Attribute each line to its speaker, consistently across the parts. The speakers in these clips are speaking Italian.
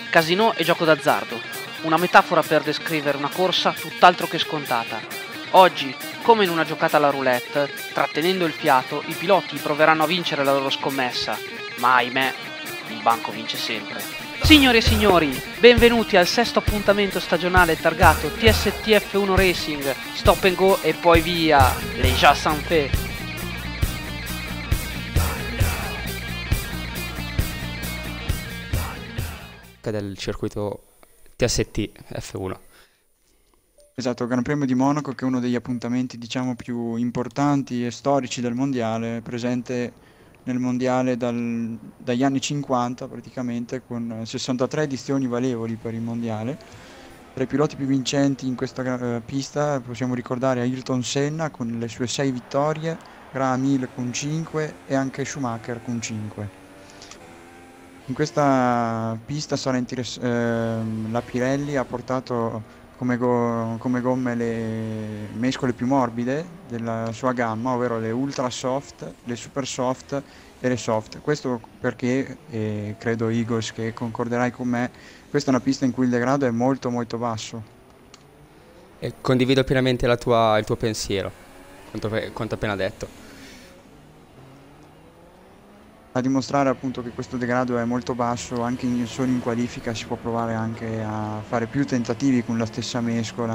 Speaker 1: Casinò e gioco d'azzardo, una metafora per descrivere una corsa tutt'altro che scontata. Oggi, come in una giocata alla roulette, trattenendo il fiato, i piloti proveranno a vincere la loro scommessa, ma ahimè, il banco vince sempre. Signore e signori, benvenuti al sesto appuntamento stagionale targato TSTF1 Racing, Stop and Go e poi via, les gens s'en fait.
Speaker 2: Del circuito TST F1.
Speaker 3: Esatto, il Gran Premio di Monaco, che è uno degli appuntamenti diciamo più importanti e storici del mondiale, presente nel mondiale dagli anni 50 praticamente, con 63 edizioni valevoli per il mondiale. Tra i piloti più vincenti in questa pista possiamo ricordare Ayrton Senna con le sue 6 vittorie, Graham Hill con 5 e anche Schumacher con 5. In questa pista la Pirelli ha portato come gomme le mescole più morbide della sua gamma, ovvero le ultra soft, le super soft e le soft. Questo perché, credo Igos che concorderai con me, questa è una pista in cui il degrado è molto molto basso.
Speaker 2: E condivido pienamente il tuo pensiero, quanto appena detto.
Speaker 3: A dimostrare appunto che questo degrado è molto basso, anche solo in qualifica si può provare anche a fare più tentativi con la stessa mescola.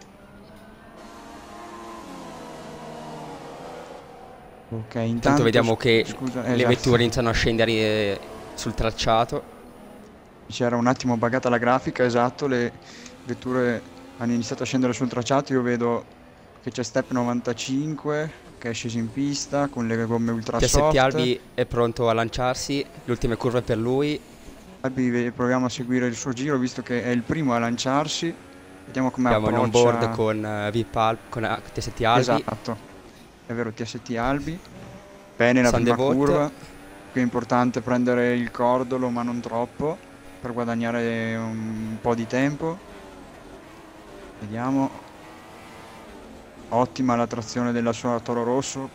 Speaker 3: Ok,
Speaker 2: intanto vediamo che le vetture
Speaker 3: esatto,
Speaker 2: iniziano a scendere sul tracciato.
Speaker 3: C'era un attimo buggata la grafica, esatto, le vetture hanno iniziato a scendere sul tracciato. Io vedo che c'è Step 95 che è sceso in pista con le gomme ultra soft.
Speaker 2: TST Albi è pronto a lanciarsi, le ultime curve per lui.
Speaker 3: Albi, proviamo a seguire il suo giro visto che è il primo a lanciarsi. Vediamo come
Speaker 2: Siamo
Speaker 3: approccia.
Speaker 2: in onboard con con TST Albi.
Speaker 3: Esatto, è vero, TST Albi. Bene la prima curva. Qui è importante prendere il cordolo ma non troppo per guadagnare un po' di tempo. Vediamo. Ottima la trazione della sua Toro Rosso.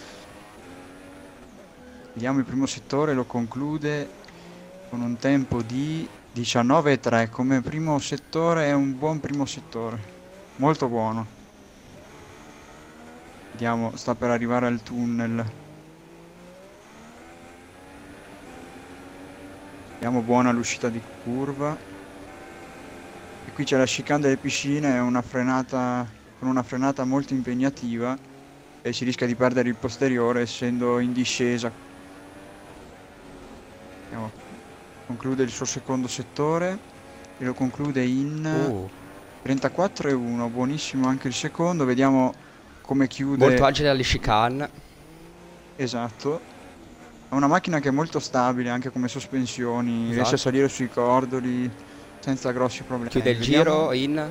Speaker 3: Vediamo il primo settore, lo conclude con un tempo di 19,3. Come primo settore è un buon primo settore, molto buono. Vediamo, sta per arrivare al tunnel. Vediamo, buona l'uscita di curva. E qui c'è la chicane delle piscine, è una frenata con una frenata molto impegnativa e si rischia di perdere il posteriore essendo in discesa. Conclude il suo secondo settore e lo conclude in 34,1. Buonissimo anche il secondo. Vediamo come chiude.
Speaker 2: Molto agile alle chicane.
Speaker 3: Esatto. È una macchina che è molto stabile anche come sospensioni, esatto. Riesce a salire sui cordoli senza grossi problemi.
Speaker 2: Chiude il giro in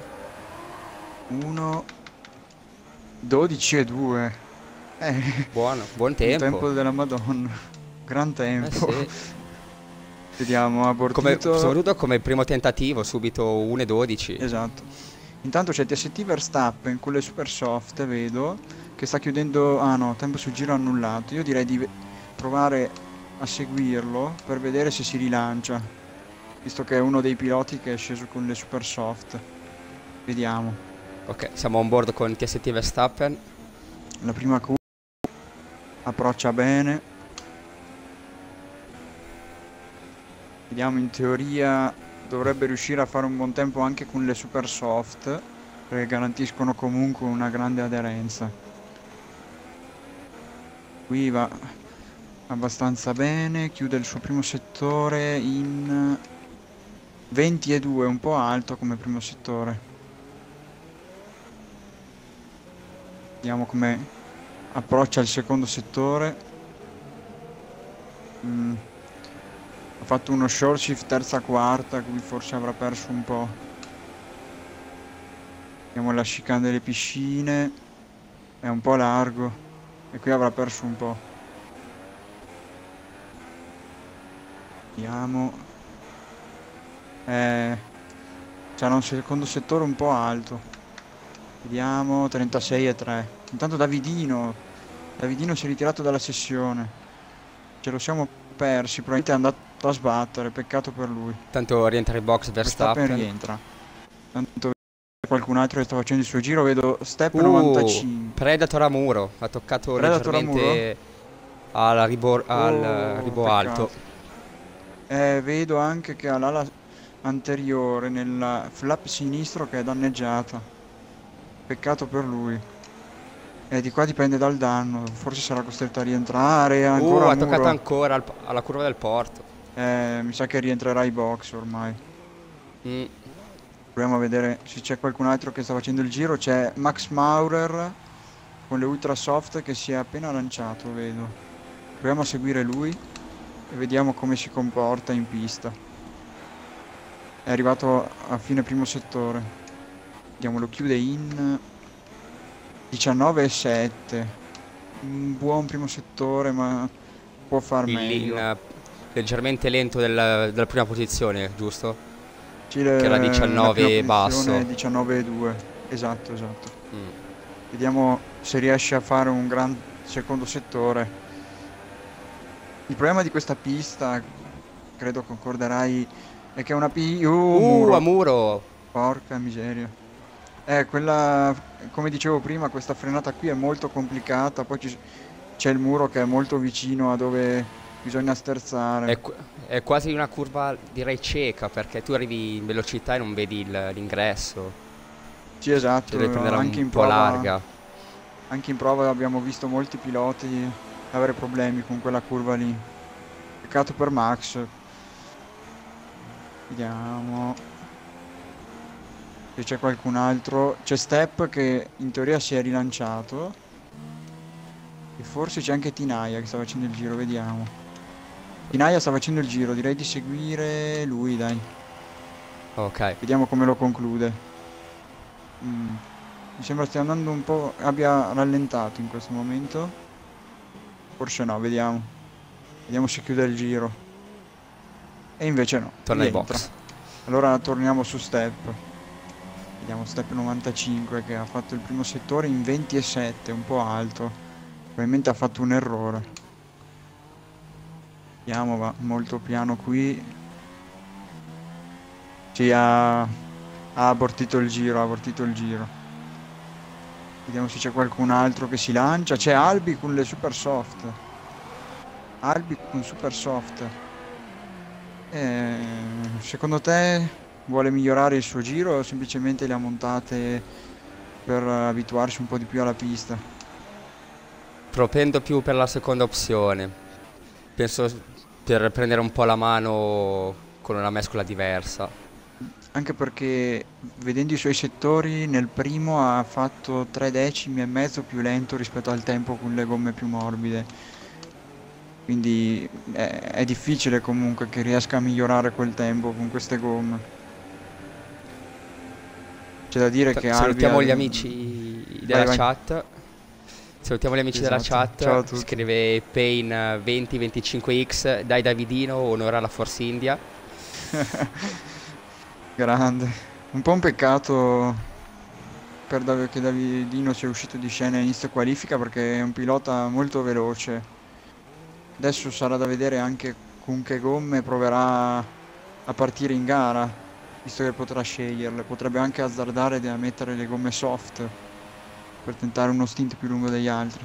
Speaker 3: 1:12,2.
Speaker 2: Buon tempo.
Speaker 3: Un tempo della Madonna. Gran tempo.
Speaker 2: Sì.
Speaker 3: Vediamo, abortito.
Speaker 2: Soprattutto come primo tentativo, subito 1:12.
Speaker 3: Esatto. Intanto c'è TST Verstappen con le super soft, vedo, che sta chiudendo. Ah no, tempo sul giro annullato. Io direi di provare a seguirlo per vedere se si rilancia, visto che è uno dei piloti che è sceso con le super soft. Vediamo.
Speaker 2: Ok, siamo on board con TST Verstappen.
Speaker 3: La prima curva approccia bene. Vediamo, in teoria dovrebbe riuscire a fare un buon tempo anche con le super soft, perché garantiscono comunque una grande aderenza. Qui va abbastanza bene, chiude il suo primo settore in 20,2, un po' alto come primo settore. Vediamo come approccia il secondo settore. Ha fatto uno short shift terza quarta, qui forse avrà perso un po'. Vediamo la chicane delle piscine, è un po' largo e qui avrà perso un po'. Vediamo. C'era un secondo settore un po' alto. Vediamo, 36,3. Intanto Davidino si è ritirato dalla sessione. Ce lo siamo persi, probabilmente è da sbattere, peccato per lui.
Speaker 2: Tanto rientra in box
Speaker 3: Verstappen
Speaker 2: Verstappen.
Speaker 3: rientra. Tanto qualcun altro che sta facendo il suo giro, vedo Step 95.
Speaker 2: Predator a muro, ha toccato
Speaker 3: Predator a muro?
Speaker 2: leggermente al ribo alto.
Speaker 3: Peccato. Vedo anche che ha l'ala anteriore nel flap sinistro che è danneggiata. Peccato per lui. Di qua dipende dal danno, forse sarà costretto a rientrare ancora a
Speaker 2: Ha toccato
Speaker 3: muro.
Speaker 2: ancora alla curva del porto.
Speaker 3: Mi sa che rientrerà ai box ormai.
Speaker 2: Mm.
Speaker 3: Proviamo a vedere se c'è qualcun altro che sta facendo il giro. C'è Max Maurer con le ultra soft che si è appena lanciato, vedo. Proviamo a seguire lui e vediamo come si comporta in pista. È arrivato a fine primo settore. Vediamo, lo chiude in 19,7. Un buon primo settore, ma può far meglio.
Speaker 2: Leggermente lento della prima posizione, giusto?
Speaker 3: Sì,
Speaker 2: che era
Speaker 3: la
Speaker 2: 19
Speaker 3: prima
Speaker 2: basso.
Speaker 3: posizione è 19,2. Esatto.
Speaker 2: Mm.
Speaker 3: Vediamo se riesce a fare un gran secondo settore. Il problema di questa pista, credo concorderai, è che è una muro.
Speaker 2: A muro!
Speaker 3: Porca miseria. Quella, come dicevo prima, questa frenata qui è molto complicata, poi c'è il muro che è molto vicino a dove bisogna sterzare.
Speaker 2: È quasi una curva, direi, cieca, perché tu arrivi in velocità e non vedi l'ingresso.
Speaker 3: Sì, esatto,
Speaker 2: Devi prendere
Speaker 3: anche
Speaker 2: un
Speaker 3: in
Speaker 2: po'
Speaker 3: prova,
Speaker 2: larga.
Speaker 3: anche in prova abbiamo visto molti piloti avere problemi con quella curva lì. Peccato per Max. Vediamo se c'è qualcun altro. C'è Step che in teoria si è rilanciato. E forse c'è anche Tinaya che sta facendo il giro, vediamo. Tinaya sta facendo il giro, direi di seguire lui, dai.
Speaker 2: Ok.
Speaker 3: Vediamo come lo conclude. Mi sembra stia andando un po', abbia rallentato in questo momento. Forse no, vediamo. Vediamo se chiude il giro. E invece no,
Speaker 2: Torna ai
Speaker 3: rientra.
Speaker 2: box.
Speaker 3: Allora torniamo su Step. Vediamo Step 95 che ha fatto il primo settore in 27, un po' alto. Probabilmente ha fatto un errore. Vediamo, va molto piano qui. Sì, ha abortito il giro, Vediamo se c'è qualcun altro che si lancia. C'è Albi con le super soft. Secondo te vuole migliorare il suo giro o semplicemente le ha montate per abituarsi un po' di più alla pista?
Speaker 2: Propendo più per la seconda opzione. Penso per prendere un po' la mano con una mescola diversa.
Speaker 3: Anche perché vedendo i suoi settori nel primo ha fatto 3 decimi e mezzo più lento rispetto al tempo con le gomme più morbide. Quindi è difficile comunque che riesca a migliorare quel tempo con queste gomme. C'è da dire che
Speaker 2: Salutiamo gli amici della
Speaker 3: Vai.
Speaker 2: chat. Salutiamo gli amici della
Speaker 3: Esatto.
Speaker 2: chat.
Speaker 3: Ciao a tutti.
Speaker 2: Scrive Pain 2025X. Dai Davidino, onora la Force India.
Speaker 3: Grande. Un po' un peccato che Davidino sia uscito di scena in inizio qualifica perché è un pilota molto veloce. Adesso sarà da vedere anche con che gomme proverà a partire in gara, visto che potrà sceglierle. Potrebbe anche azzardare di mettere le gomme soft per tentare uno stint più lungo degli altri.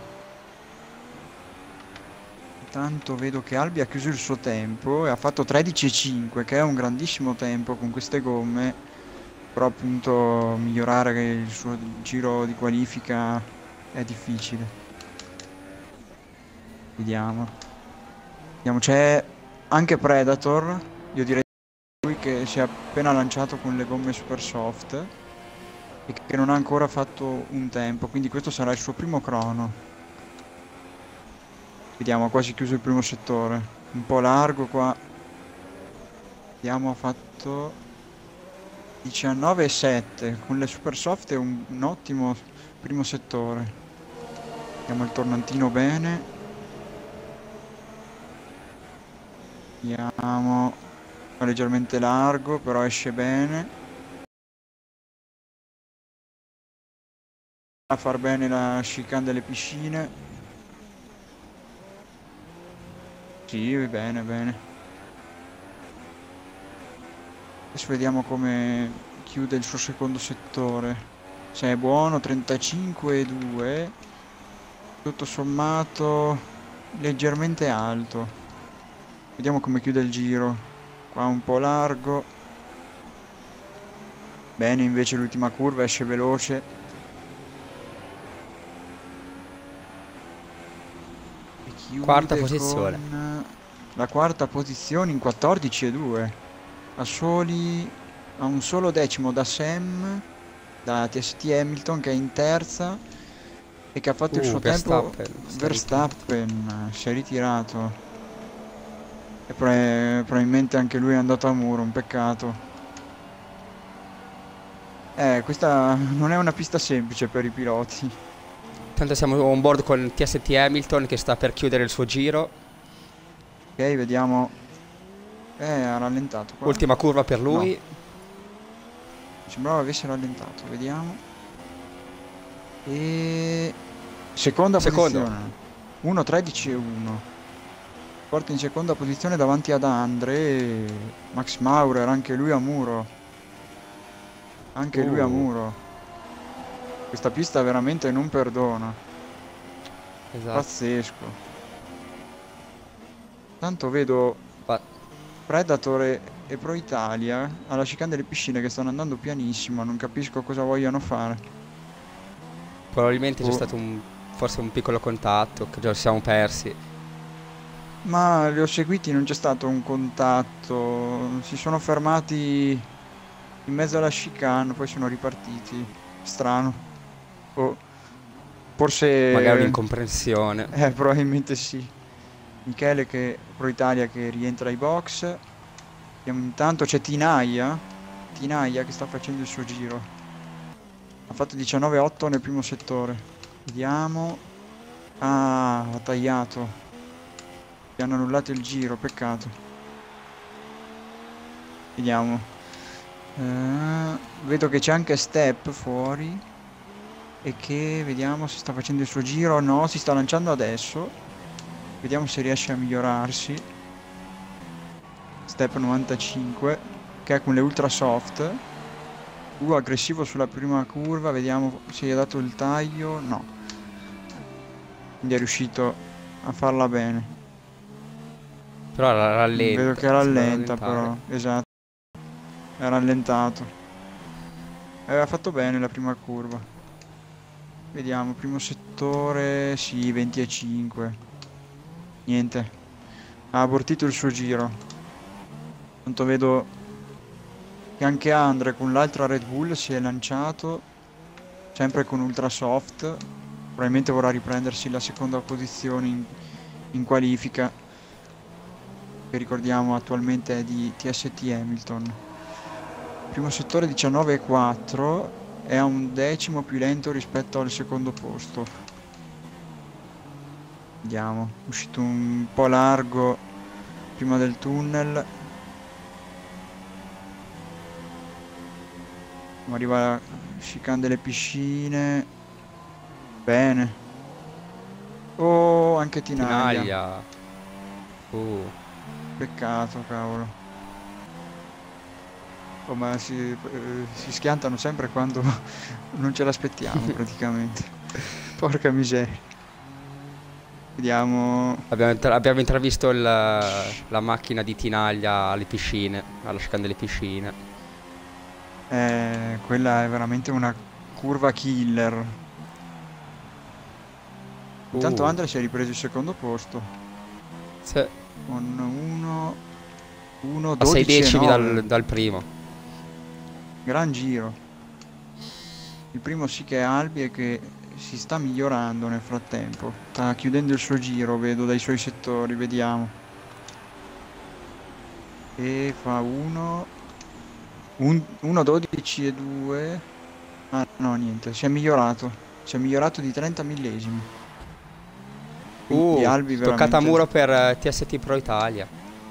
Speaker 3: Intanto vedo che Albi ha chiuso il suo tempo e ha fatto 13,5, che è un grandissimo tempo con queste gomme, però appunto migliorare il suo giro di qualifica è difficile. Vediamo, c'è anche Predator, io direi lui che si è appena lanciato con le gomme super soft e che non ha ancora fatto un tempo, quindi questo sarà il suo primo crono. Vediamo, ha quasi chiuso il primo settore, un po' largo qua. Vediamo, ha fatto 19,7, con le super soft è un ottimo primo settore. Vediamo il tornantino bene. Vediamo, fa leggermente largo, però esce bene. A far bene la chicane delle piscine. Sì, bene. Adesso vediamo come chiude il suo secondo settore. Se è buono, 35,2. Tutto sommato leggermente alto. Vediamo come chiude il giro. Qua un po' largo. Bene, invece l'ultima curva esce veloce. E chiude
Speaker 2: Quarta posizione.
Speaker 3: con la quarta posizione in 14,2. A un solo decimo da Sam, da TST Hamilton, che è in terza e che ha fatto il suo tempo. Verstappen si è ritirato e probabilmente anche lui è andato a muro, un peccato. Questa non è una pista semplice per i piloti.
Speaker 2: Tanto siamo on board con TST Hamilton che sta per chiudere il suo giro.
Speaker 3: Ok, vediamo. Ha rallentato qua.
Speaker 2: Ultima curva per lui.
Speaker 3: No. Sembrava avesse rallentato, vediamo. E seconda posizione. 1.13.1. Porta in seconda posizione davanti ad Andre. Max Maurer, anche lui a muro. Anche lui a muro. Questa pista veramente non perdona.
Speaker 2: Esatto.
Speaker 3: Pazzesco. Tanto vedo Predator e Pro Italia alla chicane delle piscine che stanno andando pianissimo. Non capisco cosa vogliano fare.
Speaker 2: Probabilmente c'è stato forse un piccolo contatto che già ci siamo persi.
Speaker 3: Ma li ho seguiti, non c'è stato un contatto. Si sono fermati in mezzo alla chicane, poi sono ripartiti. Strano. Forse
Speaker 2: magari un'incomprensione.
Speaker 3: Probabilmente sì. Michele Pro Italia che rientra ai box. Intanto c'è Tinaia che sta facendo il suo giro. Ha fatto 19,8 nel primo settore. Vediamo. Ha tagliato. Gli hanno annullato il giro, peccato. Vediamo. Vedo che c'è anche Step fuori. E che vediamo se sta facendo il suo giro. No, si sta lanciando adesso. Vediamo se riesce a migliorarsi. Step 95, che è con le ultra soft. Aggressivo sulla prima curva. Vediamo se gli ha dato il taglio. No. Quindi è riuscito a farla bene.
Speaker 2: Però rallenta.
Speaker 3: Vedo che rallenta però. Esatto. È rallentato. Aveva fatto bene la prima curva. Vediamo, primo settore. Sì, 20,5. Niente. Ha abortito il suo giro. Tanto vedo che anche Andre con l'altra Red Bull si è lanciato. Sempre con ultra soft. Probabilmente vorrà riprendersi la seconda posizione in qualifica. Che ricordiamo attualmente è di TST Hamilton. Primo settore 19,4. È a un decimo più lento rispetto al secondo posto. Vediamo. Uscito un po' largo prima del tunnel. Arriva la chicane delle piscine. Bene. Oh, anche Tinaglia. Peccato, cavolo. Oh, ma si schiantano sempre quando non ce l'aspettiamo praticamente. Porca miseria. Vediamo.
Speaker 2: Abbiamo intravisto la macchina di Tinaglia alle piscine, alla chicane delle piscine.
Speaker 3: Quella è veramente una curva killer. Intanto Andre si è ripreso il secondo posto.
Speaker 2: Sì.
Speaker 3: Con 1
Speaker 2: a 6 decimi dal primo.
Speaker 3: Gran giro. Il primo sì che è Albi e che si sta migliorando nel frattempo. Sta chiudendo il suo giro, vedo dai suoi settori, vediamo. E fa 1.12,2. Ah no, niente, si è migliorato. Si è migliorato di 30 millesimi. Albi
Speaker 2: toccata a muro per TST Pro Italia.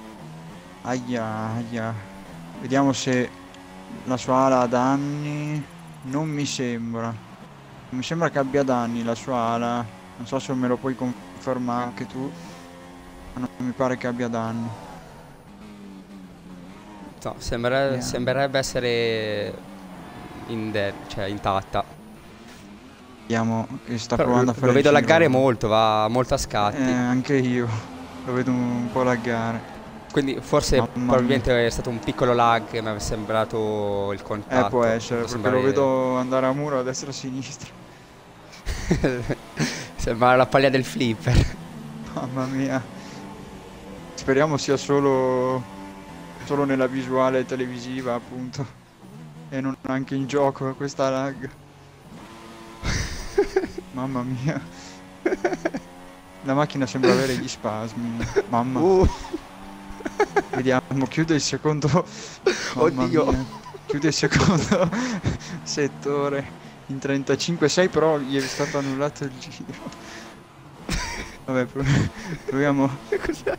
Speaker 3: Aia. Vediamo se la sua ala ha danni. Non mi sembra. Non mi sembra che abbia danni la sua ala. Non so se me lo puoi confermare anche tu. Ma non mi pare che abbia danni.
Speaker 2: No,
Speaker 3: Vediamo.
Speaker 2: sembrerebbe essere cioè intatta.
Speaker 3: Vediamo che sta
Speaker 2: Però
Speaker 3: provando a
Speaker 2: lo
Speaker 3: fare il
Speaker 2: vedo laggare
Speaker 3: giro.
Speaker 2: molto, va molto a scatti.
Speaker 3: Anche io lo vedo un po' laggare.
Speaker 2: Quindi forse
Speaker 3: Mamma mia.
Speaker 2: probabilmente è stato un piccolo lag che mi è sembrato il
Speaker 3: Può
Speaker 2: contatto.
Speaker 3: essere,
Speaker 2: Può
Speaker 3: perché lo
Speaker 2: sembrare.
Speaker 3: vedo andare a muro a destra e a sinistra.
Speaker 2: Sembra la paglia del flipper.
Speaker 3: Mamma mia. Speriamo sia solo nella visuale televisiva, appunto. E non anche in gioco questa lag. Mamma mia. La macchina sembra avere gli spasmi. Mamma.
Speaker 2: Uh,
Speaker 3: Vediamo, chiude il secondo. Mamma
Speaker 2: oddio.
Speaker 3: mia. Chiude il secondo settore in 35,6, però gli è stato annullato il giro. Vabbè, proviamo.
Speaker 2: Cos'è?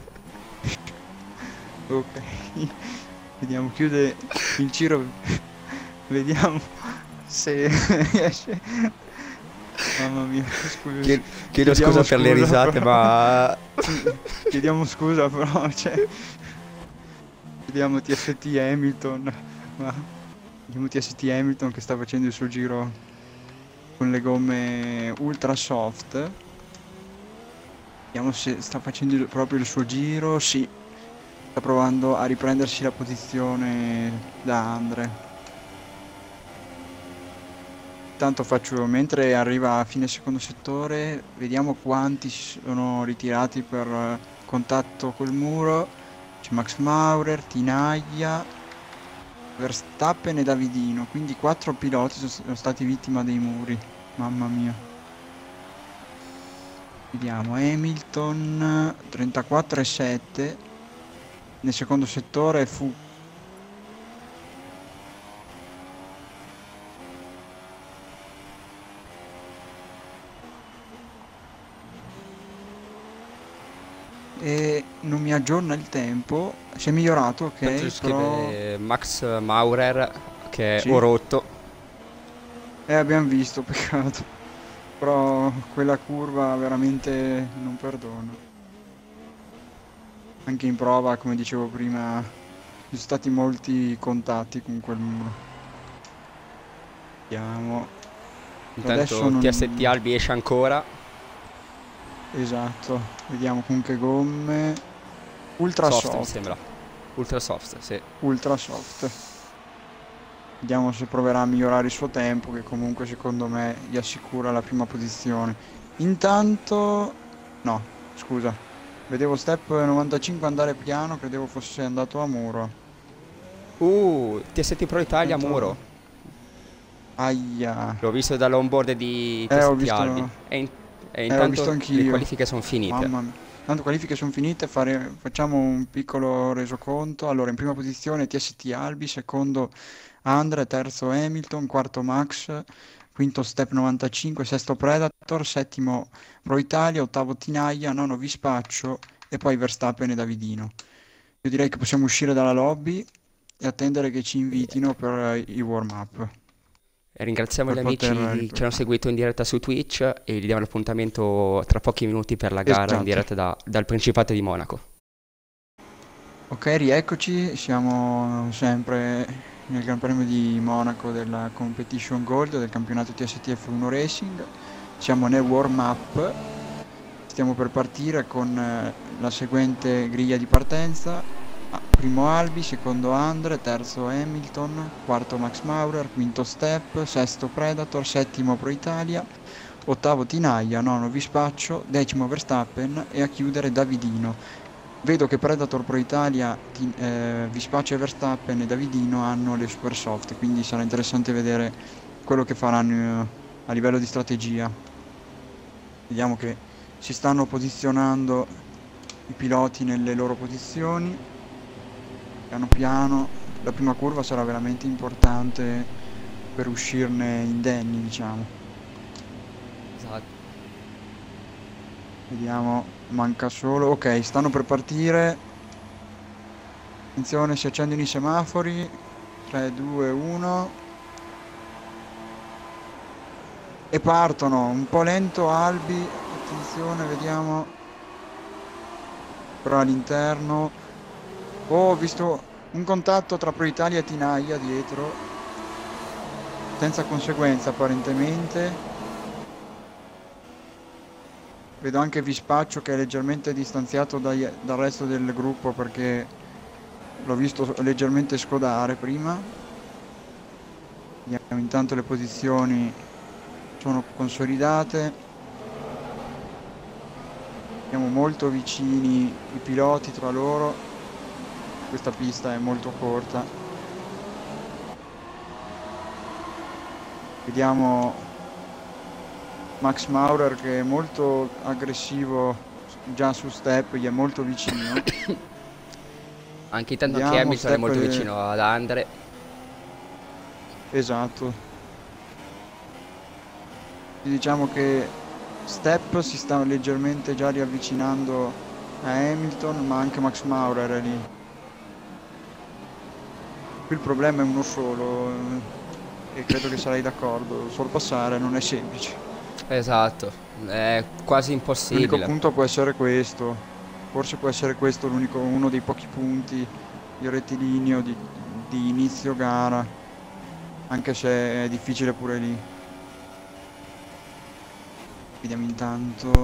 Speaker 3: Ok. Vediamo, chiude il giro. Vediamo se riesce. Mamma mia, scusa.
Speaker 2: Chiedo scusa per le risate,
Speaker 3: però.
Speaker 2: ma
Speaker 3: Chiediamo scusa, però, cioè. Vediamo TST Hamilton. Vediamo TST Hamilton che sta facendo il suo giro con le gomme ultra soft. Vediamo se sta facendo proprio il suo giro. Sì, sta provando a riprendersi la posizione da Andre. Intanto faccio, mentre arriva a fine secondo settore, vediamo quanti si sono ritirati per contatto col muro. C'è Max Maurer, Tinaglia, Verstappen e Davidino, quindi 4 piloti sono stati vittima dei muri. Mamma mia. Vediamo, Hamilton 34,7 nel secondo settore fu e non mi aggiorna il tempo. Si è migliorato, ok,
Speaker 2: tanto
Speaker 3: però
Speaker 2: scrive Max Maurer che è
Speaker 3: sì,
Speaker 2: o rotto.
Speaker 3: abbiamo visto, peccato. Però quella curva veramente non perdono. Anche in prova, come dicevo prima, ci sono stati molti contatti con quel muro. Vediamo. Adesso
Speaker 2: Intanto TST
Speaker 3: non...
Speaker 2: Albi esce ancora.
Speaker 3: Esatto. Vediamo con che gomme. Ultra
Speaker 2: Soft mi
Speaker 3: soft.
Speaker 2: sembra. Ultra soft, sì.
Speaker 3: Ultra soft. Vediamo se proverà a migliorare il suo tempo, che comunque secondo me gli assicura la prima posizione. Intanto... No, scusa. Vedevo step 95 andare piano, credevo fosse andato a muro.
Speaker 2: TST Pro Italia
Speaker 3: Intanto...
Speaker 2: muro.
Speaker 3: Aia.
Speaker 2: L'ho visto dall'onboard di
Speaker 3: Ho
Speaker 2: TST
Speaker 3: visto...
Speaker 2: Albi. E
Speaker 3: Ho
Speaker 2: intanto
Speaker 3: visto
Speaker 2: le
Speaker 3: anch'io.
Speaker 2: qualifiche sono finite.
Speaker 3: Mamma mia. Tanto qualifiche sono finite, facciamo un piccolo resoconto. Allora, in prima posizione TST Albi, secondo Andre, terzo Hamilton, quarto Max, quinto Step 95, sesto Predator, settimo Pro Italia, ottavo Tinaglia, nono Vispaccio e poi Verstappen e Davidino. Io direi che possiamo uscire dalla lobby e attendere che ci invitino per i warm-up,
Speaker 2: Ringraziamo
Speaker 3: per
Speaker 2: gli
Speaker 3: poter
Speaker 2: amici che ci hanno
Speaker 3: riprendere.
Speaker 2: seguito in diretta su Twitch e gli diamo l'appuntamento tra pochi minuti per la gara in
Speaker 3: Esatto.
Speaker 2: diretta dal Principato di Monaco.
Speaker 3: Ok, rieccoci, siamo sempre nel Gran Premio di Monaco della Competition Gold del campionato TST-F1 Racing. Siamo nel warm-up, stiamo per partire con la seguente griglia di partenza. Primo Albi, secondo Andre, terzo Hamilton, quarto Max Maurer, quinto Step, sesto Predator, settimo Pro Italia, ottavo Tinaglia, nono Vispaccio, decimo Verstappen e a chiudere Davidino. Vedo che Predator Pro Italia, Vispaccio e Verstappen e Davidino hanno le super soft, quindi sarà interessante vedere quello che faranno a livello di strategia. Vediamo che si stanno posizionando i piloti nelle loro posizioni. Piano piano, la prima curva sarà veramente importante per uscirne indenni, diciamo.
Speaker 2: Esatto.
Speaker 3: Vediamo, manca solo... Ok, stanno per partire. Attenzione, si accendono i semafori. 3, 2, 1. E partono, un po' lento Albi. Attenzione, vediamo. Però all'interno... Oh, ho visto Un contatto tra Pro Italia e Tinaglia dietro, senza conseguenza apparentemente. Vedo anche Vispaccio che è leggermente distanziato dal resto del gruppo perché l'ho visto leggermente scodare prima. Vediamo, intanto le posizioni sono consolidate. Siamo molto vicini i piloti tra loro. Questa pista è molto corta. Vediamo Max Maurer che è molto aggressivo già su step, gli è molto vicino.
Speaker 2: Anche intanto
Speaker 3: Vediamo,
Speaker 2: che Hamilton è
Speaker 3: step
Speaker 2: molto vicino ad Andre.
Speaker 3: Esatto. Diciamo che Step si sta leggermente già riavvicinando a Hamilton, ma anche Max Maurer è lì. Qui il problema è uno solo, e credo che sarai d'accordo, sorpassare non è semplice.
Speaker 2: Esatto, è quasi impossibile.
Speaker 3: L'unico punto può essere questo, forse può essere questo uno dei pochi punti di rettilineo di inizio gara, anche se è difficile pure lì. Vediamo intanto.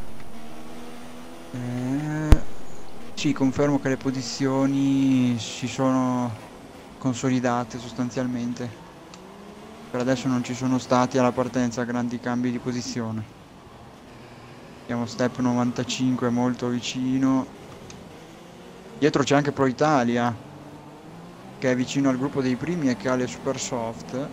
Speaker 3: Sì, confermo che le posizioni si sono consolidate sostanzialmente. Per adesso non ci sono stati alla partenza grandi cambi di posizione. Vediamo step 95 molto vicino. Dietro c'è anche Pro Italia, che è vicino al gruppo dei primi e che ha le super soft.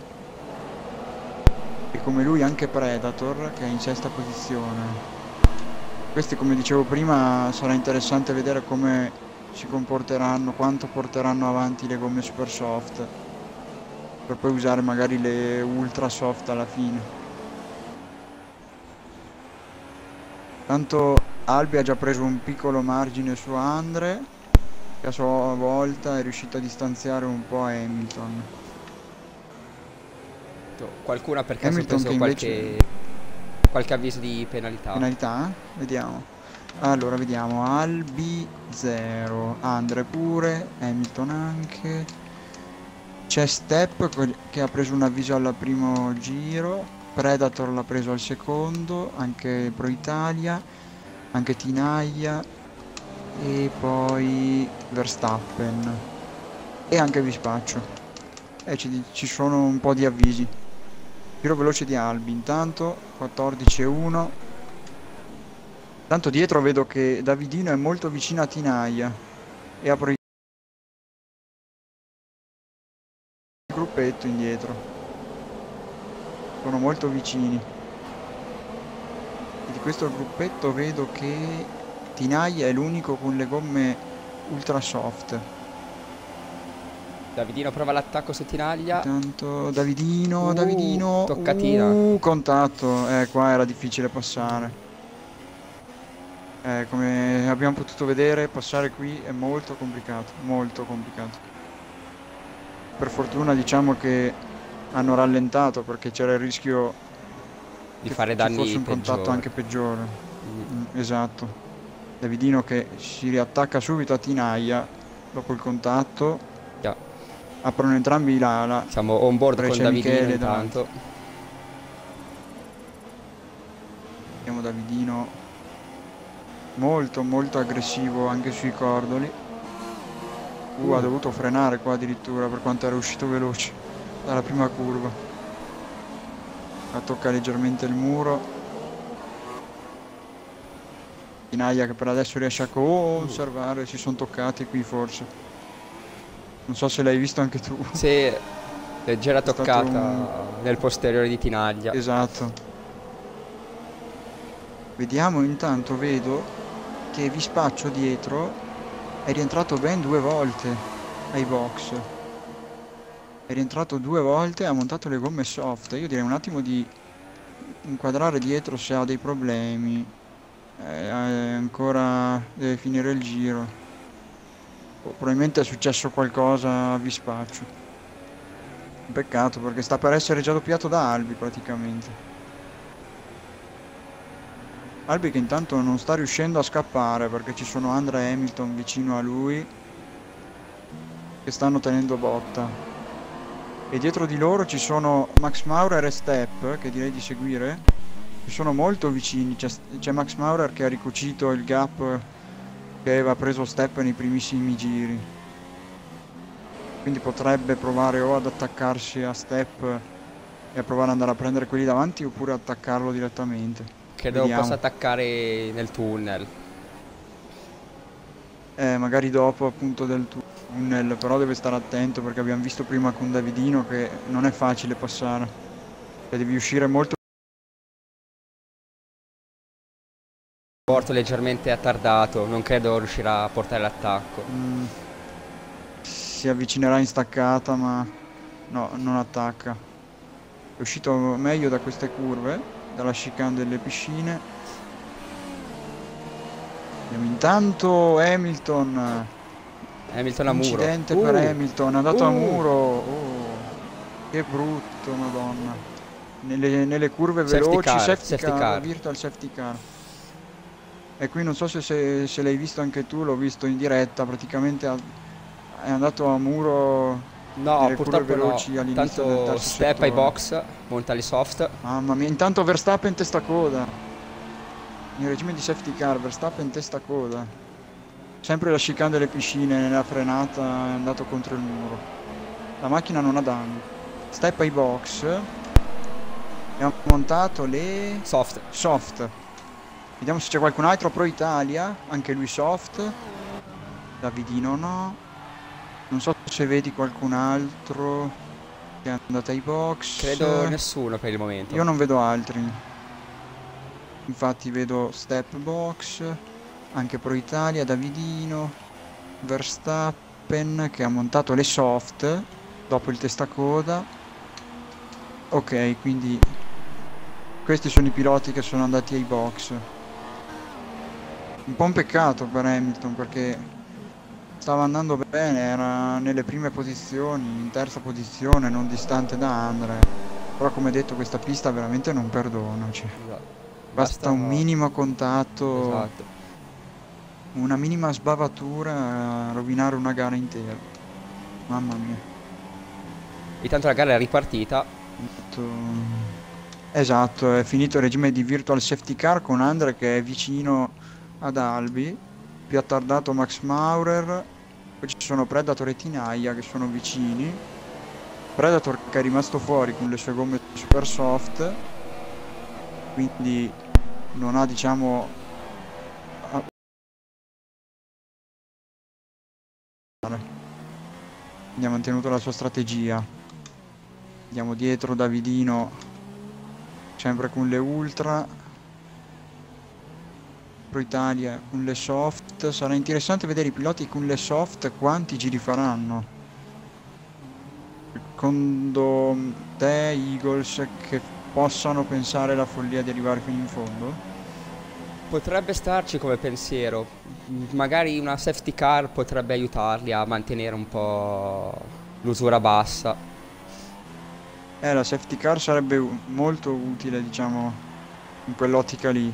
Speaker 3: E come lui anche Predator, che è in sesta posizione. Questi, come dicevo prima, sarà interessante vedere come si comporteranno, quanto porteranno avanti le gomme super soft, per poi usare magari le ultra soft alla fine. Tanto Albi ha già preso un piccolo margine su Andre, che a sua volta è riuscito a distanziare un po' Hamilton.
Speaker 2: Qualcuno ha per caso
Speaker 3: Hamilton
Speaker 2: preso
Speaker 3: che invece...
Speaker 2: qualche avviso di penalità?
Speaker 3: Penalità? Vediamo. Allora, vediamo. Albi 0, Andre pure, Hamilton anche. C'è Step che ha preso un avviso al primo giro, Predator l'ha preso al secondo, anche Pro Italia, anche Tinaglia e poi Verstappen e anche Vispaccio. E ci sono un po' di avvisi. Giro veloce di Albi, intanto 14,1. Tanto dietro vedo che Davidino è molto vicino a Tinaglia e apro il gruppetto indietro. Sono molto vicini. E di questo gruppetto vedo che Tinaglia è l'unico con le gomme ultra soft.
Speaker 2: Davidino prova l'attacco su Tinaglia.
Speaker 3: Intanto Davidino,
Speaker 2: toccatina.
Speaker 3: Contatto, qua era difficile passare. Come abbiamo potuto vedere, passare qui è molto complicato, molto complicato. Per fortuna diciamo che hanno rallentato perché c'era il rischio
Speaker 2: di
Speaker 3: che
Speaker 2: fare
Speaker 3: ci
Speaker 2: danni
Speaker 3: fosse un contatto anche peggiore. Esatto. Davidino che si riattacca subito a Tinaglia dopo il contatto. Aprono entrambi l'ala.
Speaker 2: Siamo on board con Davidino
Speaker 3: Michele
Speaker 2: intanto.
Speaker 3: Vediamo Davidino molto molto aggressivo anche sui cordoli. Ha dovuto frenare qua addirittura per quanto era uscito veloce dalla prima curva. Tocca leggermente il muro. Tinaglia che per adesso riesce a conservare. Si sono toccati qui forse. Non so se l'hai visto anche tu.
Speaker 2: Sì, leggera toccata nel posteriore di Tinaglia.
Speaker 3: Esatto. Vediamo, intanto vedo che Vispaccio dietro è rientrato ben 2 volte ai box. È rientrato 2 volte e ha montato le gomme soft. Io direi un attimo di inquadrare dietro se ha dei problemi. Ancora deve finire il giro. Probabilmente è successo qualcosa a Vispaccio. Peccato perché sta per essere già doppiato da Albi praticamente. Albi che intanto non sta riuscendo a scappare perché ci sono Andre e Hamilton vicino a lui. che stanno tenendo botta. E dietro di loro ci sono Max Maurer e Step, che direi di seguire, che sono molto vicini. C'è Max Maurer che ha ricucito il gap che aveva preso Step nei primissimi giri, quindi potrebbe provare o ad attaccarsi a Step e a provare ad andare a prendere quelli davanti, oppure attaccarlo direttamente.
Speaker 2: Credo
Speaker 3: Vediamo.
Speaker 2: possa attaccare nel tunnel.
Speaker 3: Magari dopo appunto del tunnel, però deve stare attento perché abbiamo visto prima con Davidino che non è facile passare, cioè devi uscire molto.
Speaker 2: Porto leggermente attardato, non credo riuscirà a portare l'attacco.
Speaker 3: Si avvicinerà in staccata, ma no, non attacca. È uscito meglio da queste curve, dalla chicane delle piscine. Vediamo intanto Hamilton
Speaker 2: a muro.
Speaker 3: Incidente per Hamilton, è andato a muro. Oh, che brutto, madonna. Nelle curve veloci, safety car, virtual safety car. E qui non so se l'hai visto anche tu, l'ho visto in diretta, praticamente è andato a muro.
Speaker 2: No,
Speaker 3: nelle
Speaker 2: purtroppo
Speaker 3: curve veloci
Speaker 2: no.
Speaker 3: all'inizio del
Speaker 2: Tanto
Speaker 3: terzo
Speaker 2: Step
Speaker 3: settore.
Speaker 2: ai box, monta le soft.
Speaker 3: Mamma mia, intanto Verstappen testa coda. In regime di safety car, Verstappen testa coda. Sempre la chicane delle piscine, nella frenata è andato contro il muro. La macchina non ha danni. Step ai box. E ha montato le soft. Vediamo se c'è qualcun altro. Pro Italia, anche lui soft. Davidino no. Non so se vedi qualcun altro che è andato ai box.
Speaker 2: Credo nessuno per il momento.
Speaker 3: Io non vedo altri. Infatti vedo Step box, anche Pro Italia, Davidino, Verstappen che ha montato le soft dopo il testacoda. Ok, quindi questi sono i piloti che sono andati ai box. Un po' un peccato per Hamilton perché stava andando bene, era nelle prime posizioni, in terza posizione, non distante da Andre. Però come detto questa pista veramente non perdona, cioè. Basta un minimo contatto,
Speaker 2: esatto,
Speaker 3: una minima sbavatura a rovinare una gara intera. Mamma mia.
Speaker 2: Intanto la gara è ripartita.
Speaker 3: Esatto, è finito il regime di virtual safety car con Andre che è vicino ad Albi, più attardato Max Maurer, poi ci sono Predator e Tinaglia che sono vicini. Predator che è rimasto fuori con le sue gomme super soft, quindi non ha, diciamo, quindi ha mantenuto la sua strategia. Andiamo dietro Davidino, sempre con le ultra. Pro Italia con le soft. Sarà interessante vedere i piloti con le soft quanti giri faranno. Secondo te, Eagles, che possano pensare la follia di arrivare fino in fondo?
Speaker 2: Potrebbe starci come pensiero. Magari una safety car potrebbe aiutarli a mantenere un po' l'usura bassa.
Speaker 3: La safety car sarebbe molto utile, diciamo, in quell'ottica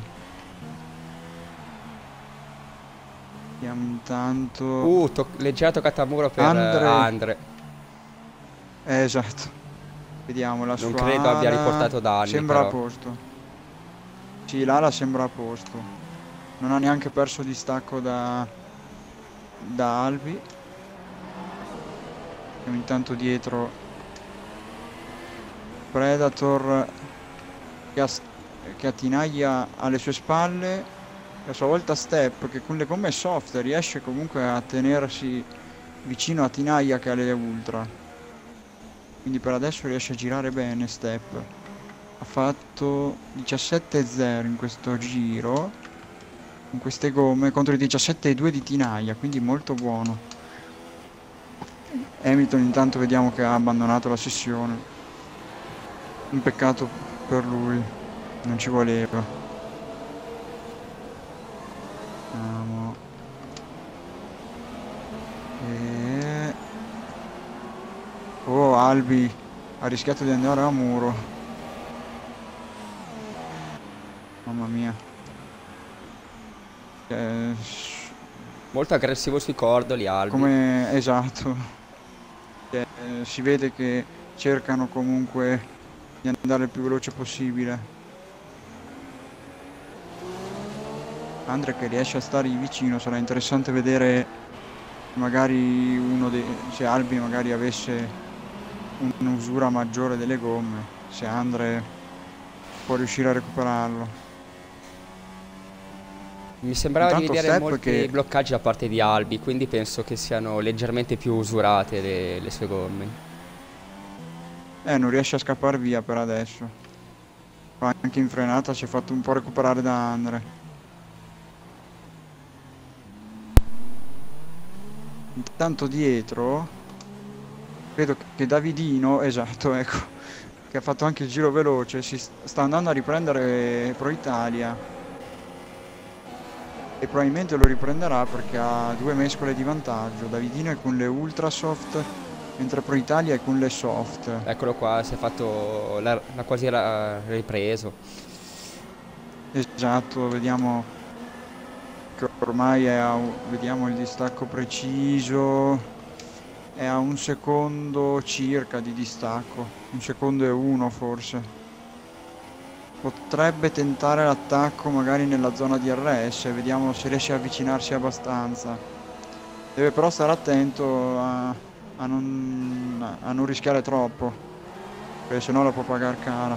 Speaker 3: lì. Vediamo intanto.
Speaker 2: Leggera toccata a muro per Andre.
Speaker 3: Esatto. Vediamo la sua.
Speaker 2: Non credo abbia riportato danni.
Speaker 3: Sembra
Speaker 2: però
Speaker 3: a posto. Sì, l'ala sembra a posto. Non ha neanche perso distacco da Albi. Vediamo intanto dietro Predator che ha Tinaglia alle sue spalle e a sua volta Step che con le gomme soft riesce comunque a tenersi vicino a Tinaglia che ha le ultra, quindi per adesso riesce a girare bene Step. Ha fatto 17,0 in questo giro con queste gomme contro i 17,2 di Tinaglia, quindi molto buono. Hamilton intanto vediamo che ha abbandonato la sessione. Un peccato per lui, non ci voleva. Andiamo. Oh, Albi ha rischiato di andare a muro. Mamma mia.
Speaker 2: molto aggressivo sui cordoli, Albi.
Speaker 3: Esatto. Si vede che cercano comunque di andare il più veloce possibile. Andre che riesce a stare vicino, sarà interessante vedere magari se Albi magari avesse un'usura maggiore delle gomme, se Andre può riuscire a recuperarlo.
Speaker 2: Mi sembrava di
Speaker 3: Intanto
Speaker 2: vedere
Speaker 3: Step
Speaker 2: molti bloccaggi da parte di Albi, quindi penso che siano leggermente più usurate le sue gomme.
Speaker 3: Non riesce a scappare via per adesso. Anche in frenata si è fatto un po' recuperare da Andre. Intanto dietro vedo che Davidino, esatto, ecco, che ha fatto anche il giro veloce, si sta andando a riprendere Pro Italia. E probabilmente lo riprenderà perché ha 2 mescole di vantaggio. Davidino è con le ultra soft, mentre Pro Italia è con le soft.
Speaker 2: Eccolo qua, si è fatto l'ha quasi ripreso.
Speaker 3: Esatto, vediamo che ormai vediamo il distacco preciso, è a 1 secondo circa di distacco, 1 secondo e 1 forse. Potrebbe tentare l'attacco magari nella zona di RS, vediamo se riesce a avvicinarsi abbastanza. Deve però stare attento a non rischiare troppo, perché sennò la può pagare cara.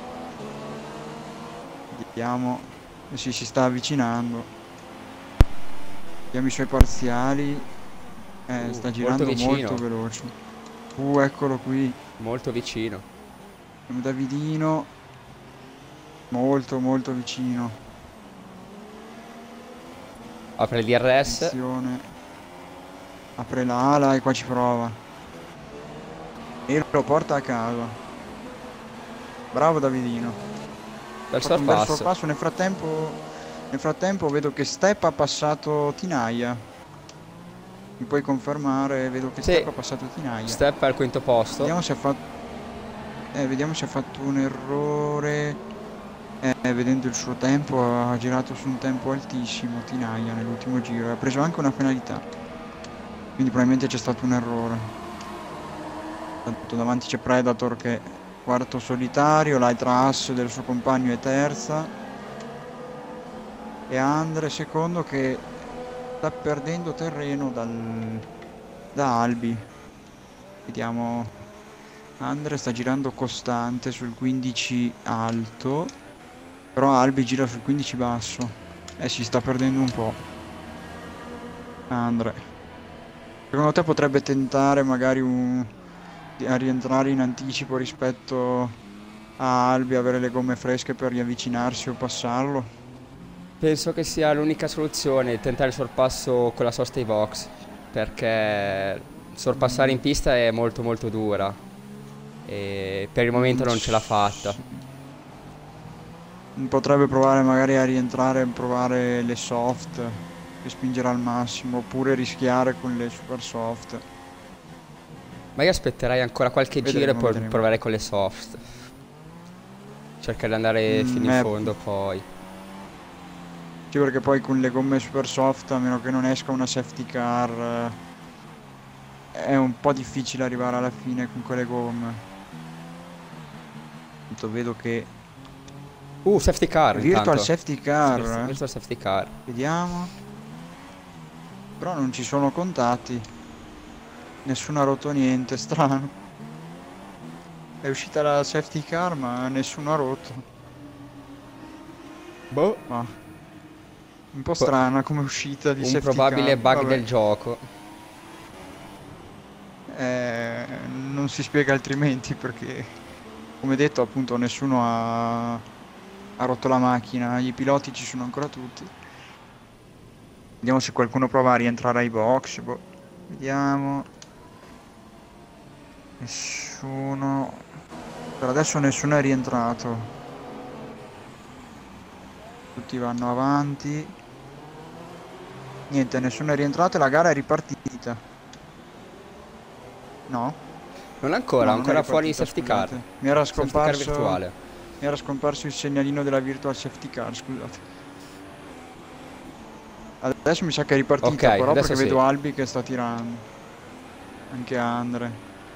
Speaker 3: Vediamo, si sta avvicinando. Vediamo i suoi parziali. Sta girando molto veloce. Eccolo qui.
Speaker 2: Molto vicino.
Speaker 3: Davidino. Molto molto vicino.
Speaker 2: Apre il DRS.
Speaker 3: Attenzione. Apre l'ala e qua ci prova. E lo porta a casa. Bravo Davidino.
Speaker 2: Bel sorpasso.
Speaker 3: Nel frattempo vedo che Step ha passato Tinaglia. Mi puoi confermare? Vedo che Step ha passato Tinaglia.
Speaker 2: Step al quinto posto.
Speaker 3: Vediamo se ha fatto un errore. Vedendo il suo tempo ha girato su un tempo altissimo Tinaglia nell'ultimo giro e ha preso anche una penalità, quindi probabilmente c'è stato un errore. Tanto davanti c'è Predator che è quarto solitario, l'altra ass del suo compagno è terza e Andre secondo che sta perdendo terreno da Albi. Vediamo, Andre sta girando costante sul 15 alto, però Albi gira sul 15 basso. Si sta perdendo un po'. Andre, secondo te potrebbe tentare magari a rientrare in anticipo rispetto a Albi, avere le gomme fresche per riavvicinarsi o passarlo?
Speaker 2: Penso che sia l'unica soluzione, tentare il sorpasso con la sosta ai box, perché sorpassare in pista è molto molto dura e per il momento non ce l'ha fatta.
Speaker 3: Potrebbe provare magari a rientrare e provare le soft e spingere al massimo, oppure rischiare con le super soft.
Speaker 2: Ma io aspetterei ancora qualche giro e poi provare con le soft. Cercare di andare fino in fondo poi.
Speaker 3: Sì, perché poi con le gomme super soft, a meno che non esca una safety car, è un po' difficile arrivare alla fine con quelle gomme. Vedo che
Speaker 2: safety car.
Speaker 3: Virtual safety car.
Speaker 2: Virtual safety car.
Speaker 3: Vediamo. Però non ci sono contatti. Nessuno ha rotto niente, strano. È uscita la safety car ma nessuno ha rotto.
Speaker 2: Boh.
Speaker 3: Un po' strana come uscita di safety car.
Speaker 2: Un probabile bug del gioco.
Speaker 3: Non si spiega altrimenti, perché come detto appunto nessuno ha rotto la macchina, i piloti ci sono ancora tutti. Vediamo se qualcuno prova a rientrare ai box. Vediamo. Nessuno. Per adesso nessuno è rientrato. Tutti vanno avanti. Niente, nessuno è rientrato e la gara è ripartita. No?
Speaker 2: Non ancora, ancora fuori safety car.
Speaker 3: Mi era scomparso
Speaker 2: virtuale.
Speaker 3: Mi era scomparso il segnalino della virtual safety car, scusate. Adesso mi sa che è ripartita, però perché vedo Albi che sta tirando. Anche Andre.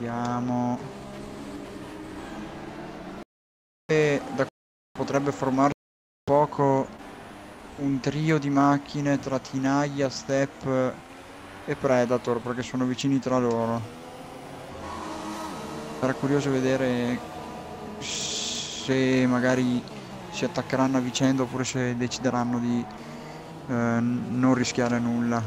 Speaker 3: Vediamo. E da potrebbe formarsi poco un trio di macchine tra Tinaglia, Step e Predator, perché sono vicini tra loro. Sarà curioso vedere se magari si attaccheranno a vicenda oppure se decideranno di non rischiare nulla.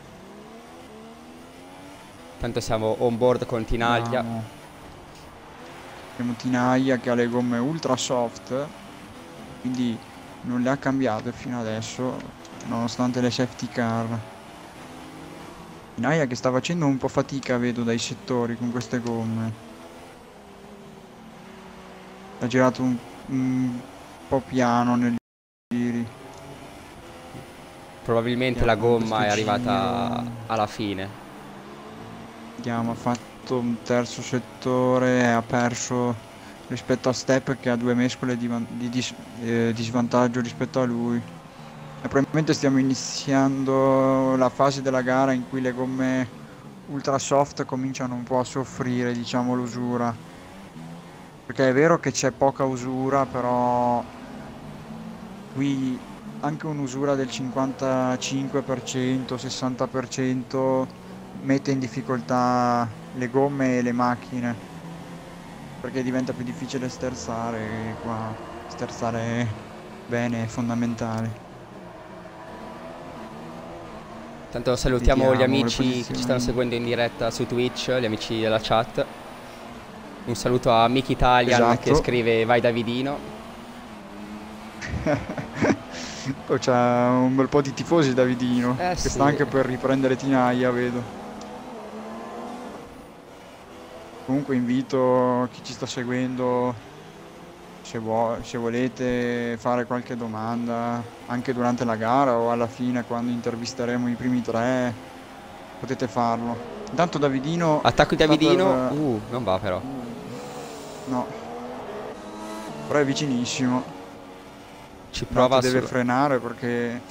Speaker 2: Tanto siamo on board con Tinaglia.
Speaker 3: Abbiamo Tinaglia che ha le gomme ultra soft, quindi non le ha cambiate fino adesso, nonostante le safety car. Tinaglia che sta facendo un po' fatica, vedo, dai settori con queste gomme. Ha girato un po' piano negli giri.
Speaker 2: Probabilmente la gomma è arrivata alla fine.
Speaker 3: Vediamo, ha fatto un terzo settore e ha perso rispetto a Step che ha 2 mescole di svantaggio rispetto a lui. E probabilmente stiamo iniziando la fase della gara in cui le gomme ultra soft cominciano un po' a soffrire, diciamo, l'usura. Perché è vero che c'è poca usura, però qui anche un'usura del 55%, 60% mette in difficoltà le gomme e le macchine, perché diventa più difficile sterzare, e qua sterzare bene è fondamentale.
Speaker 2: Tanto salutiamo gli
Speaker 3: Vediamo le
Speaker 2: amici che ci
Speaker 3: posizioni.
Speaker 2: stanno seguendo in diretta su Twitch, gli amici della chat. Un saluto a Mick Italian
Speaker 3: Esatto.
Speaker 2: che scrive vai Davidino.
Speaker 3: Oh, c'è un bel po' di tifosi Davidino, che
Speaker 2: Sì.
Speaker 3: sta anche per riprendere Tinaglia, vedo. Comunque invito chi ci sta seguendo, se volete fare qualche domanda anche durante la gara o alla fine quando intervisteremo i primi 3, potete farlo. Intanto Davidino...
Speaker 2: Attacco di Davidino.
Speaker 3: per...
Speaker 2: Non va però.
Speaker 3: No. Però è vicinissimo.
Speaker 2: Ci prova
Speaker 3: Deve frenare perché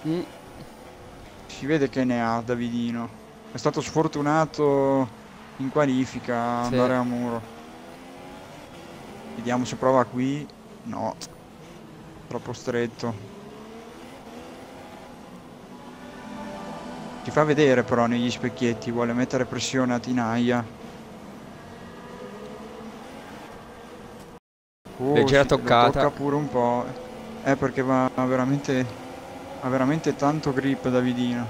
Speaker 3: si vede che ne ha Davidino. È stato sfortunato in qualifica a andare a muro. Vediamo se prova qui. No, troppo stretto. Ci fa vedere però negli specchietti, vuole mettere pressione a Tinaglia.
Speaker 2: Leggera toccata.
Speaker 3: Tocca pure un po'. Perché ha veramente tanto grip Davidino.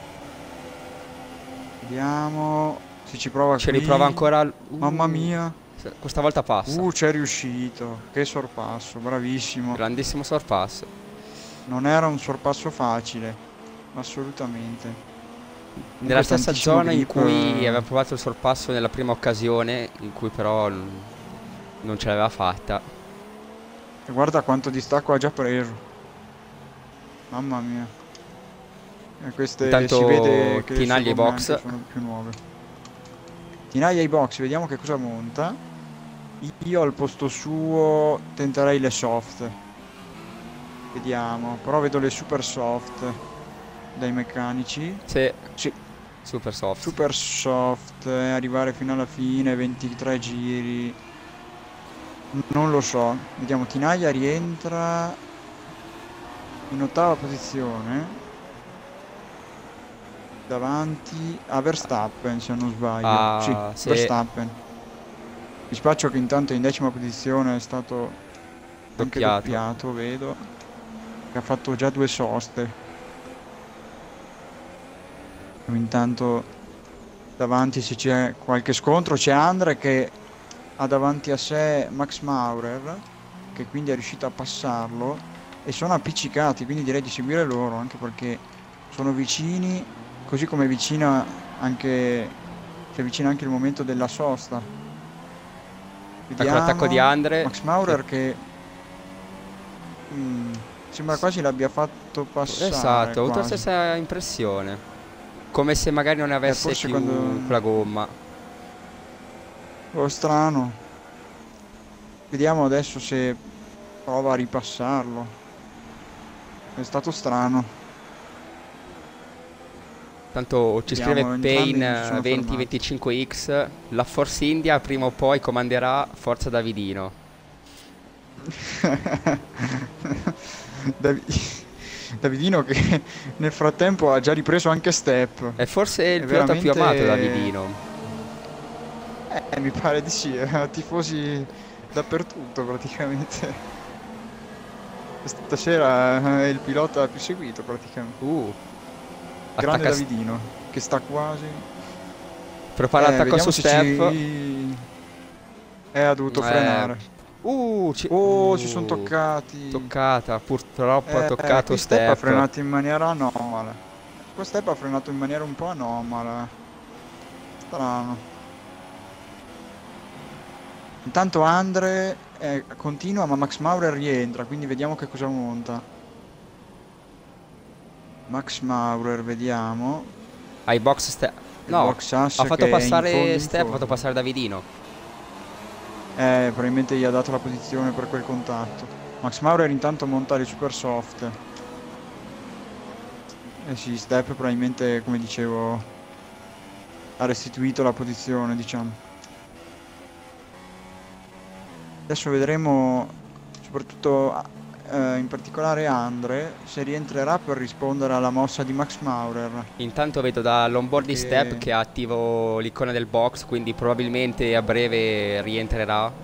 Speaker 3: Vediamo se ci prova
Speaker 2: Ci
Speaker 3: qui.
Speaker 2: riprova ancora.
Speaker 3: Mamma mia.
Speaker 2: Questa volta passa.
Speaker 3: C'è riuscito. Che sorpasso, bravissimo.
Speaker 2: Grandissimo sorpasso.
Speaker 3: Non era un sorpasso facile, assolutamente.
Speaker 2: Nella stessa zona in cui aveva provato il sorpasso nella prima occasione, in cui però non ce l'aveva fatta.
Speaker 3: E guarda quanto distacco ha già preso. Mamma mia. E queste
Speaker 2: intanto
Speaker 3: si vede che
Speaker 2: Tinaglia i box
Speaker 3: sono più nuove. Tinaglia i box, vediamo che cosa monta. Io al posto suo tenterei le soft. Vediamo, però vedo le super soft dai meccanici.
Speaker 2: Sì.
Speaker 3: Super soft, arrivare fino alla fine, 23 giri. Non lo so. Vediamo, Tinaglia rientra in 8ª posizione. Davanti a Verstappen, se non sbaglio. Sì, Verstappen. Mi spaccio che intanto in 10ª posizione è stato anche doppiato, vedo. Che ha fatto già 2 soste. Intanto davanti se c'è qualche scontro c'è Andre che ha davanti a sé Max Maurer, che quindi è riuscito a passarlo, e sono appiccicati, quindi direi di seguire loro, anche perché sono vicini, così come si avvicina anche il momento della sosta.
Speaker 2: Vediamo l'attacco di Andre.
Speaker 3: Max Maurer che sembra quasi l'abbia fatto passare.
Speaker 2: Esatto, ho avuto la stessa impressione, come se magari non avesse più quella gomma.
Speaker 3: Oh, strano. Vediamo adesso se prova a ripassarlo. È stato strano.
Speaker 2: Tanto ci scrive
Speaker 3: Vediamo, entrambi
Speaker 2: Pain
Speaker 3: si sono
Speaker 2: 2025X, la Force India prima o poi comanderà Forza Davidino.
Speaker 3: Davi- Davidino che nel frattempo ha già ripreso anche Step.
Speaker 2: È forse il
Speaker 3: È
Speaker 2: pilota più amato
Speaker 3: veramente...
Speaker 2: Davidino.
Speaker 3: Mi pare di sì, ha tifosi dappertutto praticamente. Stasera è il pilota più seguito praticamente. Grande
Speaker 2: Attacca,
Speaker 3: Davidino, che sta quasi.
Speaker 2: prepara l'attacco
Speaker 3: Vediamo
Speaker 2: su
Speaker 3: se
Speaker 2: Steph.
Speaker 3: ha dovuto frenare. Si sono toccati.
Speaker 2: Toccata, purtroppo ha toccato
Speaker 3: Qui Step ha
Speaker 2: Steph.
Speaker 3: frenato in maniera anomala. Qua Step ha frenato in maniera un po' anomala. Strano. Intanto Andre continua, ma Max Maurer rientra, quindi vediamo che cosa monta. Max Maurer, vediamo.
Speaker 2: Ai box Steph.
Speaker 3: Il
Speaker 2: No,
Speaker 3: box ass
Speaker 2: ha fatto
Speaker 3: che è in
Speaker 2: passare
Speaker 3: fondo, in
Speaker 2: Steph, ha
Speaker 3: fondo.
Speaker 2: fatto passare Davidino.
Speaker 3: Probabilmente gli ha dato la posizione per quel contatto. Max Maurer intanto monta le super soft. Sì, Step probabilmente, come dicevo, ha restituito la posizione, diciamo. Adesso vedremo, soprattutto in particolare Andre, se rientrerà per rispondere alla mossa di Max Maurer.
Speaker 2: Intanto vedo dall'onboard di Step che ha attivo l'icona del box, quindi probabilmente a breve rientrerà.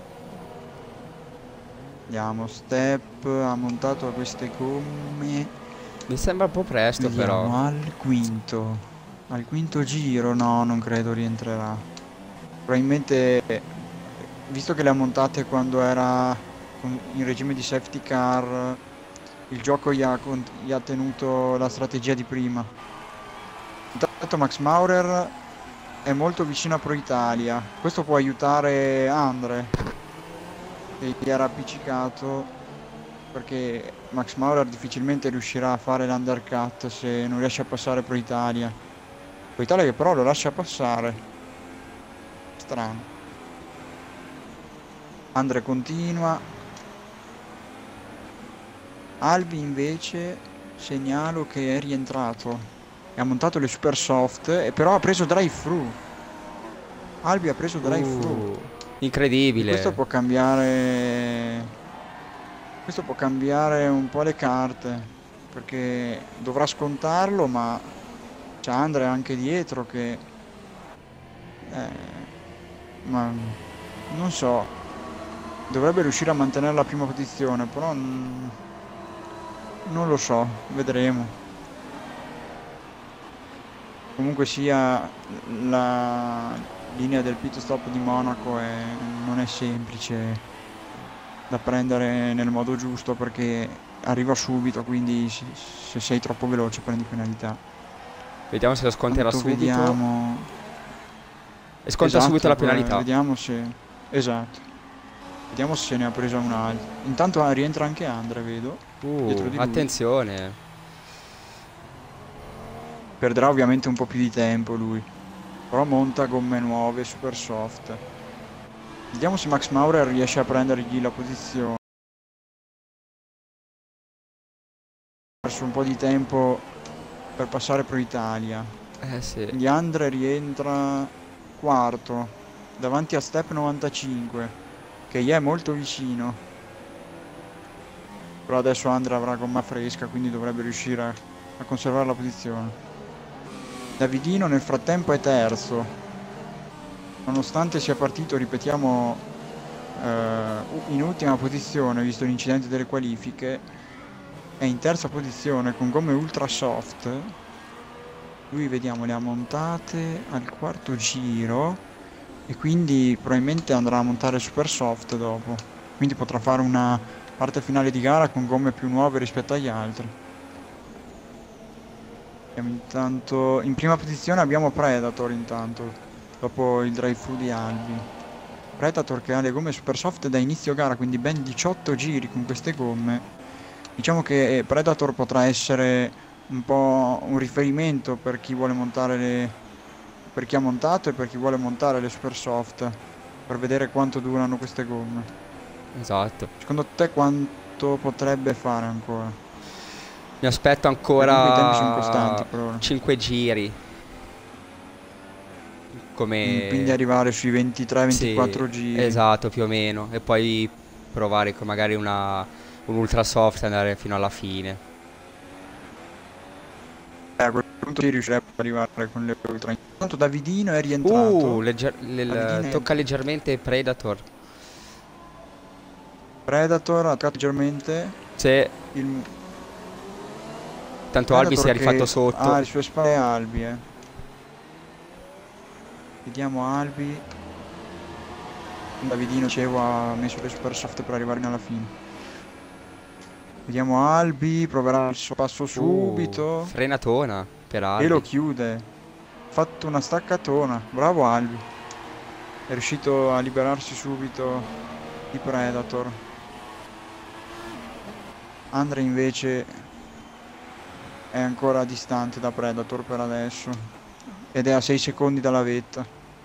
Speaker 3: Vediamo, Step ha montato queste gomme.
Speaker 2: Mi sembra un po' presto.
Speaker 3: Vediamo,
Speaker 2: però
Speaker 3: al quinto giro, no, non credo rientrerà. Probabilmente, visto che le ha montate quando era in regime di safety car, il gioco gli ha tenuto la strategia di prima. Intanto Max Maurer è molto vicino a Pro Italia. Questo può aiutare Andre, che gli era appiccicato, perché Max Maurer difficilmente riuscirà a fare l'undercut se non riesce a passare Pro Italia. Pro Italia che però lo lascia passare. Strano. Andre continua. Albi invece segnalo che è rientrato e ha montato le super soft, e però ha preso drive thru. Albi ha preso drive thru.
Speaker 2: Incredibile.
Speaker 3: Questo può cambiare un po' le carte, perché dovrà scontarlo, ma c'è Andre anche dietro che ma non so, dovrebbe riuscire a mantenere la prima posizione, però non lo so, vedremo. Comunque sia, la linea del pit stop di Monaco non è semplice da prendere nel modo giusto, perché arriva subito, quindi se sei troppo veloce prendi penalità.
Speaker 2: Vediamo se lo sconterà subito.
Speaker 3: Vediamo.
Speaker 2: E sconta subito la penalità.
Speaker 3: Vediamo se... Esatto. Vediamo se ne ha presa un'altra. Intanto rientra anche Andre, vedo. Dietro di lui.
Speaker 2: Attenzione.
Speaker 3: Perderà ovviamente un po' più di tempo lui. Però monta gomme nuove, super soft. Vediamo se Max Maurer riesce a prendergli la posizione. Ha perso un po' di tempo per passare Pro Italia.
Speaker 2: Sì.
Speaker 3: Quindi Andre rientra quarto, davanti a Step 95, che gli è molto vicino. Però adesso Andre avrà gomma fresca, quindi dovrebbe riuscire a conservare la posizione. Davidino nel frattempo è terzo, nonostante sia partito, ripetiamo, in ultima posizione, visto l'incidente delle qualifiche. È in terza posizione con gomme ultra soft. Lui, vediamo, le ha montate al quarto giro e quindi probabilmente andrà a montare super soft dopo, quindi potrà fare una parte finale di gara con gomme più nuove rispetto agli altri. Intanto in prima posizione abbiamo Predator, intanto dopo il drive thru di Albi. Predator che ha le gomme super soft da inizio gara, quindi ben 18 giri con queste gomme. Diciamo che Predator potrà essere un po' un riferimento per chi vuole montare per chi ha montato e per chi vuole montare le super soft, per vedere quanto durano queste gomme.
Speaker 2: Esatto.
Speaker 3: Secondo te quanto potrebbe fare ancora?
Speaker 2: Mi aspetto
Speaker 3: I tempi sono
Speaker 2: ancora
Speaker 3: costanti per ora.
Speaker 2: 5 giri.
Speaker 3: quindi
Speaker 2: come...
Speaker 3: arrivare sui 23-24
Speaker 2: Sì,
Speaker 3: giri.
Speaker 2: esatto, più o meno. E poi provare con magari un ultra soft e andare fino alla fine.
Speaker 3: A quel punto si riuscirebbe ad arrivare con le ultra. Intanto Davidino è rientrato. Davidino
Speaker 2: Tocca leggermente Predator.
Speaker 3: Predator ha toccato leggermente
Speaker 2: Se
Speaker 3: il
Speaker 2: tanto Albi si
Speaker 3: Predator
Speaker 2: è rifatto
Speaker 3: che
Speaker 2: sotto.
Speaker 3: ha alle sue spalle Albi, Vediamo Albi. Davidino, dicevo, ha messo le super soft per arrivare alla fine. Vediamo Albi, proverà il suo passo subito
Speaker 2: Frenatona per
Speaker 3: e lo
Speaker 2: Albi.
Speaker 3: chiude. Ha fatto una staccatona. Bravo Albi. È riuscito a liberarsi subito di Predator. Andre invece è ancora distante da Predator per adesso ed è a 6 secondi dalla vetta.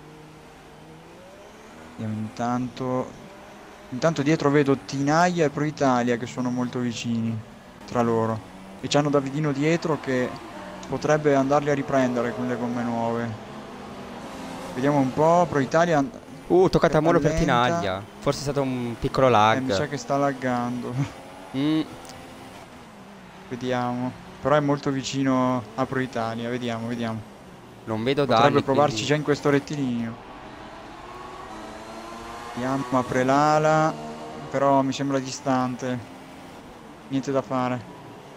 Speaker 3: Vediamo intanto dietro vedo Tinaglia e Pro Italia che sono molto vicini tra loro e c'hanno Davidino dietro che potrebbe andarli a riprendere con le gomme nuove. Vediamo un po'. Pro Italia
Speaker 2: Toccata a molo per
Speaker 3: lenta.
Speaker 2: Tinaglia. Forse è stato un piccolo lag.
Speaker 3: Mi sa che sta laggando.
Speaker 2: Mm,
Speaker 3: Vediamo. Però è molto vicino a Pro Italia. Vediamo.
Speaker 2: non vedo
Speaker 3: Potrebbe
Speaker 2: danni,
Speaker 3: provarci
Speaker 2: quindi...
Speaker 3: già in questo rettilineo. Vediamo, apre l'ala. Però mi sembra distante. Niente da fare.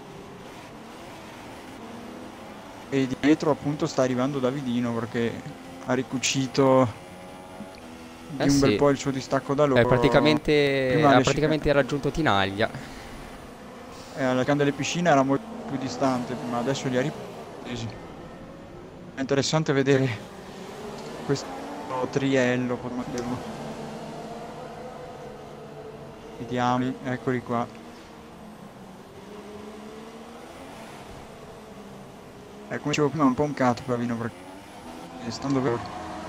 Speaker 3: E dietro appunto sta arrivando Davidino perché ha ricucito di un bel
Speaker 2: sì.
Speaker 3: po' il suo distacco da loro.
Speaker 2: praticamente
Speaker 3: Prima
Speaker 2: ha
Speaker 3: le
Speaker 2: praticamente raggiunto Tinaglia.
Speaker 3: alla canna delle piscine era molto più distante, ma adesso li ha ripresi. È interessante vedere questo triello, potremmo dirlo. Vediamo, eccoli qua. Come dicevo prima, è un po' un cat Pavino perché stando veloce.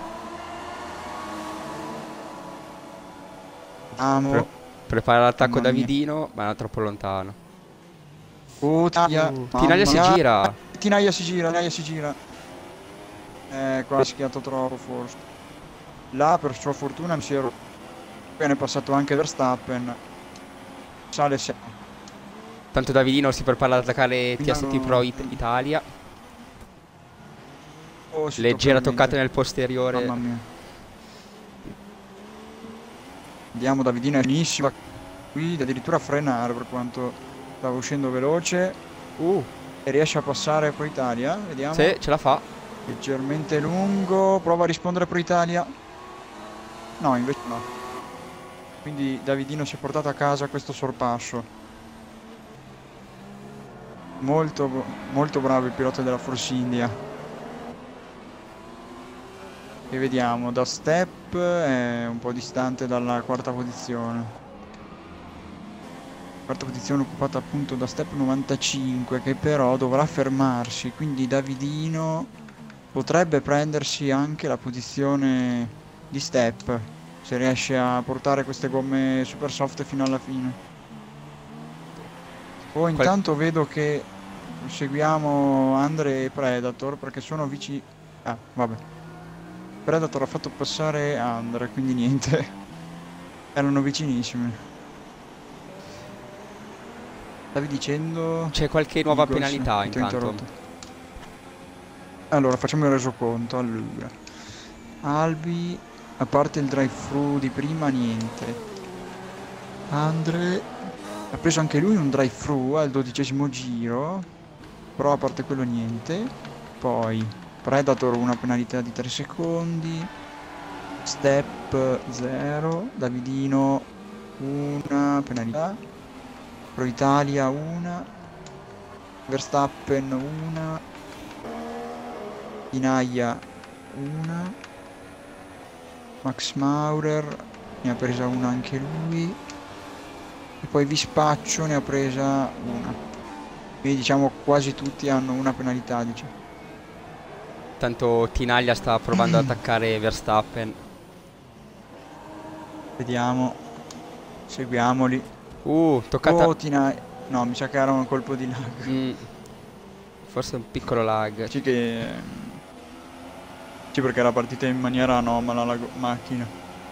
Speaker 3: Vediamo.
Speaker 2: Prepara l'attacco
Speaker 3: Mamma mia.
Speaker 2: Davidino, ma era troppo lontano.
Speaker 3: Tinaglia
Speaker 2: Tinaglia si gira.
Speaker 3: Tinaglia si gira. Qua ha rischiato troppo forse. Là per sua fortuna mi si è rotto. Poi è passato anche Verstappen. Sale 6.
Speaker 2: Tanto Davidino si prepara ad attaccare TST Pro Italia. Leggera toccata nel posteriore.
Speaker 3: Mamma mia. Vediamo, Davidino è benissimo. Qui addirittura a frenare per quanto stava uscendo veloce. E riesce a passare Pro Italia. Vediamo.
Speaker 2: Sì, ce la fa.
Speaker 3: Leggermente lungo. Prova a rispondere Pro Italia. No, invece no. Quindi Davidino si è portato a casa questo sorpasso. Molto, molto bravo il pilota della Force India. E vediamo, da step è un po' distante dalla quarta posizione. Quarta posizione occupata appunto da step 95, che però dovrà fermarsi, quindi Davidino potrebbe prendersi anche la posizione di step se riesce a portare queste gomme super soft fino alla fine. Poi intanto vedo che seguiamo Andre e Predator perché sono vicini. Ah, vabbè. Predator ha fatto passare Andre, quindi niente. Erano vicinissimi. Stavi dicendo...
Speaker 2: C'è qualche nuova
Speaker 3: Eagles,
Speaker 2: penalità
Speaker 3: ti ho
Speaker 2: intanto.
Speaker 3: interrotto. Allora, facciamo il resoconto. Allora, Albi, a parte il drive-thru di prima, niente. Andre ha preso anche lui un drive-thru al 12° giro, però a parte quello niente. Poi Predator una penalità di 3 secondi, Step 0, Davidino una penalità, Pro Italia una, Verstappen una, Tinaglia una, Max Maurer ne ha presa una anche lui e poi Vispaccio ne ha presa una. Quindi diciamo quasi tutti hanno una penalità, diciamo.
Speaker 2: Tanto Tinaglia sta provando ad attaccare Verstappen.
Speaker 3: Vediamo, seguiamoli.
Speaker 2: Toccata.
Speaker 3: Oh, Tinaglia. No, mi sa che era un colpo di lag.
Speaker 2: Forse un piccolo lag.
Speaker 3: Sì che Sì, perché era partita in maniera anomala la macchina.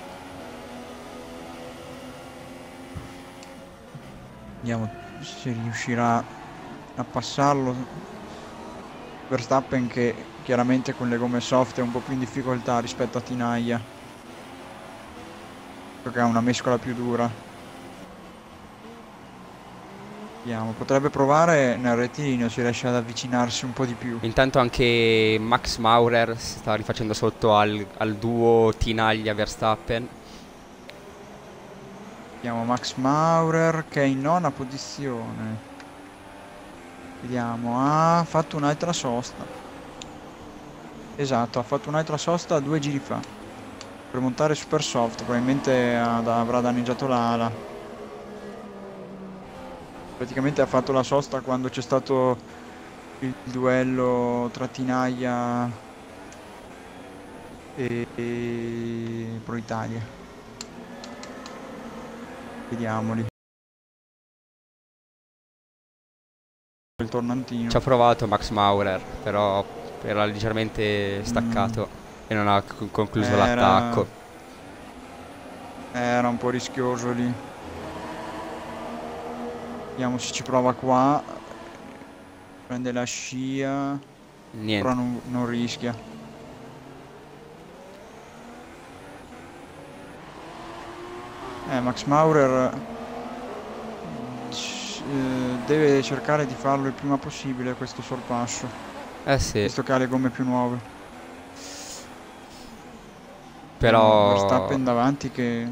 Speaker 3: Vediamo se riuscirà a passarlo Verstappen, che chiaramente con le gomme soft è un po' più in difficoltà rispetto a Tinaglia, perché ha una mescola più dura. Vediamo, potrebbe provare nel rettilineo se riesce ad avvicinarsi un po' di più.
Speaker 2: Intanto anche Max Maurer si sta rifacendo sotto al duo Tinaglia-Verstappen.
Speaker 3: Vediamo Max Maurer che è in nona posizione. Vediamo, ha fatto un'altra sosta. Esatto, ha fatto un'altra sosta 2 giri fa. Per montare super soft, probabilmente avrà danneggiato l'ala. Praticamente ha fatto la sosta quando c'è stato il duello tra Tinaglia e Pro Italia. Vediamoli. Il tornantino.
Speaker 2: Ci ha provato Max Maurer, però era leggermente staccato e non ha concluso l'attacco.
Speaker 3: Era un po' rischioso lì. Vediamo se ci prova qua. Prende la scia.
Speaker 2: Niente.
Speaker 3: Però non rischia. Max Maurer deve cercare di farlo il prima possibile questo sorpasso.
Speaker 2: Sì.
Speaker 3: Visto che ha le gomme più nuove.
Speaker 2: Però
Speaker 3: Verstappen davanti che...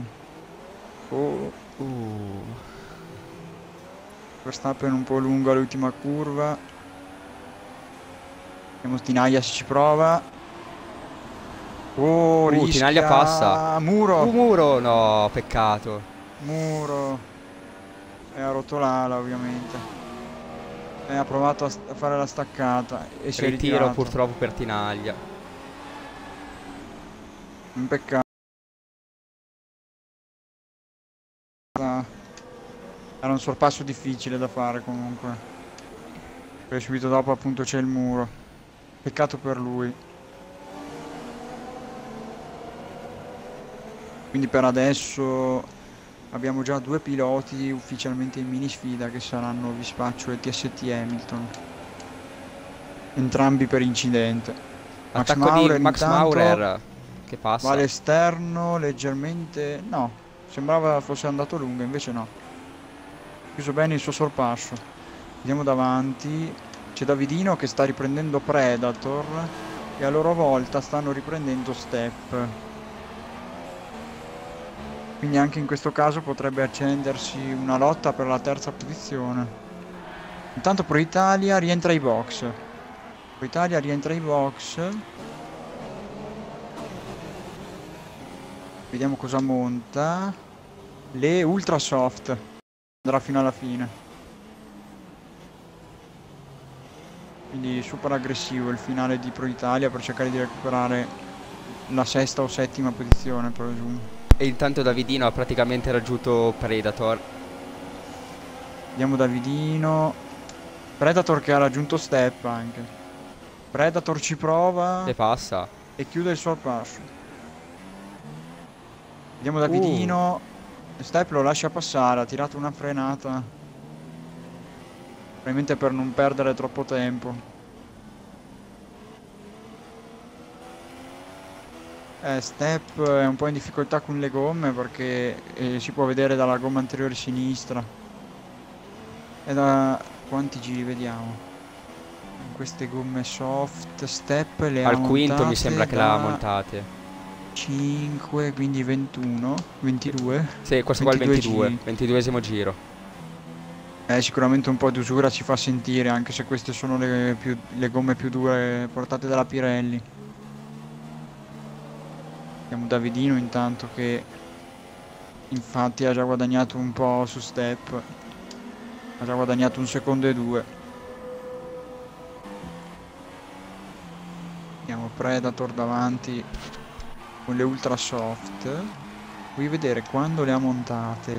Speaker 3: Verstappen un po' lungo all'ultima curva. Vediamo Tinaglia se ci prova. Rischia.
Speaker 2: Tinaglia passa.
Speaker 3: Muro.
Speaker 2: Muro, no, peccato.
Speaker 3: Muro. E ha rotto l'ala ovviamente. E ha provato a fare la staccata e si è
Speaker 2: Ritiro
Speaker 3: ritirato.
Speaker 2: purtroppo per Tinaglia.
Speaker 3: Un peccato. Era un sorpasso difficile da fare comunque. Perché subito dopo appunto c'è il muro. Peccato per lui. Quindi per adesso abbiamo già 2 piloti ufficialmente in mini sfida, che saranno Vispaccio e TST Hamilton. Entrambi per incidente.
Speaker 2: Attacco di Max Maurer che passa.
Speaker 3: Va all'esterno leggermente. No, sembrava fosse andato lungo, invece no. Chiuso bene il suo sorpasso. Vediamo davanti. C'è Davidino che sta riprendendo Predator e a loro volta stanno riprendendo Step. Quindi anche in questo caso potrebbe accendersi una lotta per la terza posizione. Intanto Pro Italia rientra ai box. Pro Italia rientra ai box. Vediamo cosa monta. Le Ultra Soft. Andrà fino alla fine. Quindi super aggressivo il finale di Pro Italia per cercare di recuperare la sesta o settima posizione, presumo.
Speaker 2: E intanto Davidino ha praticamente raggiunto Predator.
Speaker 3: Vediamo Davidino. Predator che ha raggiunto Step anche. Predator ci prova.
Speaker 2: E passa.
Speaker 3: E chiude il sorpasso. Vediamo Davidino. Step lo lascia passare, ha tirato una frenata. Probabilmente per non perdere troppo tempo. Step è un po' in difficoltà con le gomme perché si può vedere dalla gomma anteriore sinistra. E da quanti giri vediamo? Queste gomme soft Step le ha
Speaker 2: al quinto
Speaker 3: montate
Speaker 2: mi sembra che l'ha montate.
Speaker 3: 5, quindi 21, 22.
Speaker 2: Sì, questo qua è il 22,
Speaker 3: giri.
Speaker 2: 22esimo giro.
Speaker 3: Sicuramente un po' di usura si fa sentire, anche se queste sono le gomme più dure portate dalla Pirelli. Abbiamo Davidino intanto che infatti ha già guadagnato un po' su Step. Ha già guadagnato 1 secondo e 2. Abbiamo Predator davanti con le Ultra Soft. Vuoi vedere quando le ha montate?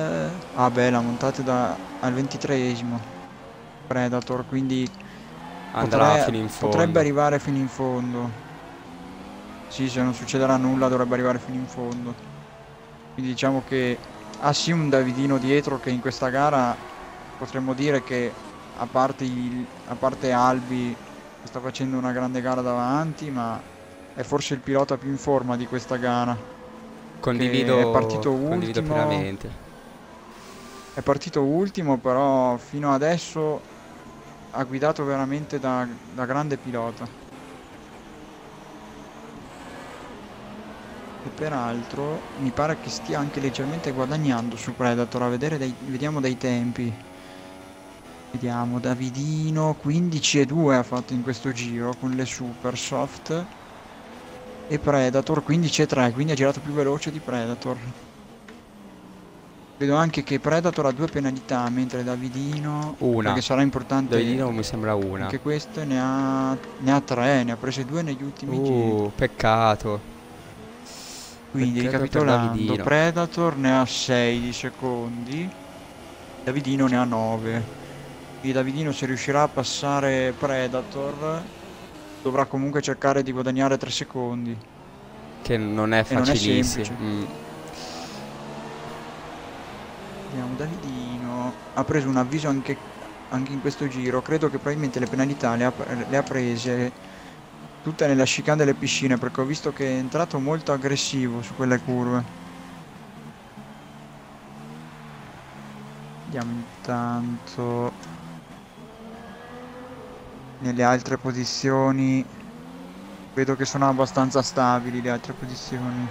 Speaker 3: Le ha montate al 23esimo Predator, quindi
Speaker 2: andrà fino in fondo.
Speaker 3: Potrebbe arrivare fino in fondo. Sì, se non succederà nulla dovrebbe arrivare fino in fondo. Quindi diciamo che ha sì un Davidino dietro che in questa gara potremmo dire che a parte Albi che sta facendo una grande gara davanti, ma è forse il pilota più in forma di questa gara.
Speaker 2: Condivido
Speaker 3: ultimo,
Speaker 2: pienamente.
Speaker 3: È partito ultimo, però fino adesso ha guidato veramente da grande pilota. E peraltro mi pare che stia anche leggermente guadagnando su Predator. Vediamo dai tempi. Vediamo, Davidino 15,2 ha fatto in questo giro con le super soft. E Predator 15,3, quindi ha girato più veloce di Predator. Vedo anche che Predator ha 2 penalità, mentre Davidino...
Speaker 2: Una.
Speaker 3: Perché sarà importante...
Speaker 2: Davidino mi sembra una.
Speaker 3: Anche queste ne ha 3, ne ha prese 2 negli ultimi giri.
Speaker 2: Peccato.
Speaker 3: Quindi ricapitolando, Predator ne ha 6 di secondi, Davidino ne ha 9. Quindi Davidino, se riuscirà a passare Predator, dovrà comunque cercare di guadagnare 3 secondi.
Speaker 2: Che non è facilissimo.
Speaker 3: Vediamo, Davidino ha preso un avviso anche in questo giro. Credo che probabilmente le penalità le ha prese tutte nella chicane delle piscine, perché ho visto che è entrato molto aggressivo su quelle curve. Vediamo intanto nelle altre posizioni. Vedo che sono abbastanza stabili le altre posizioni.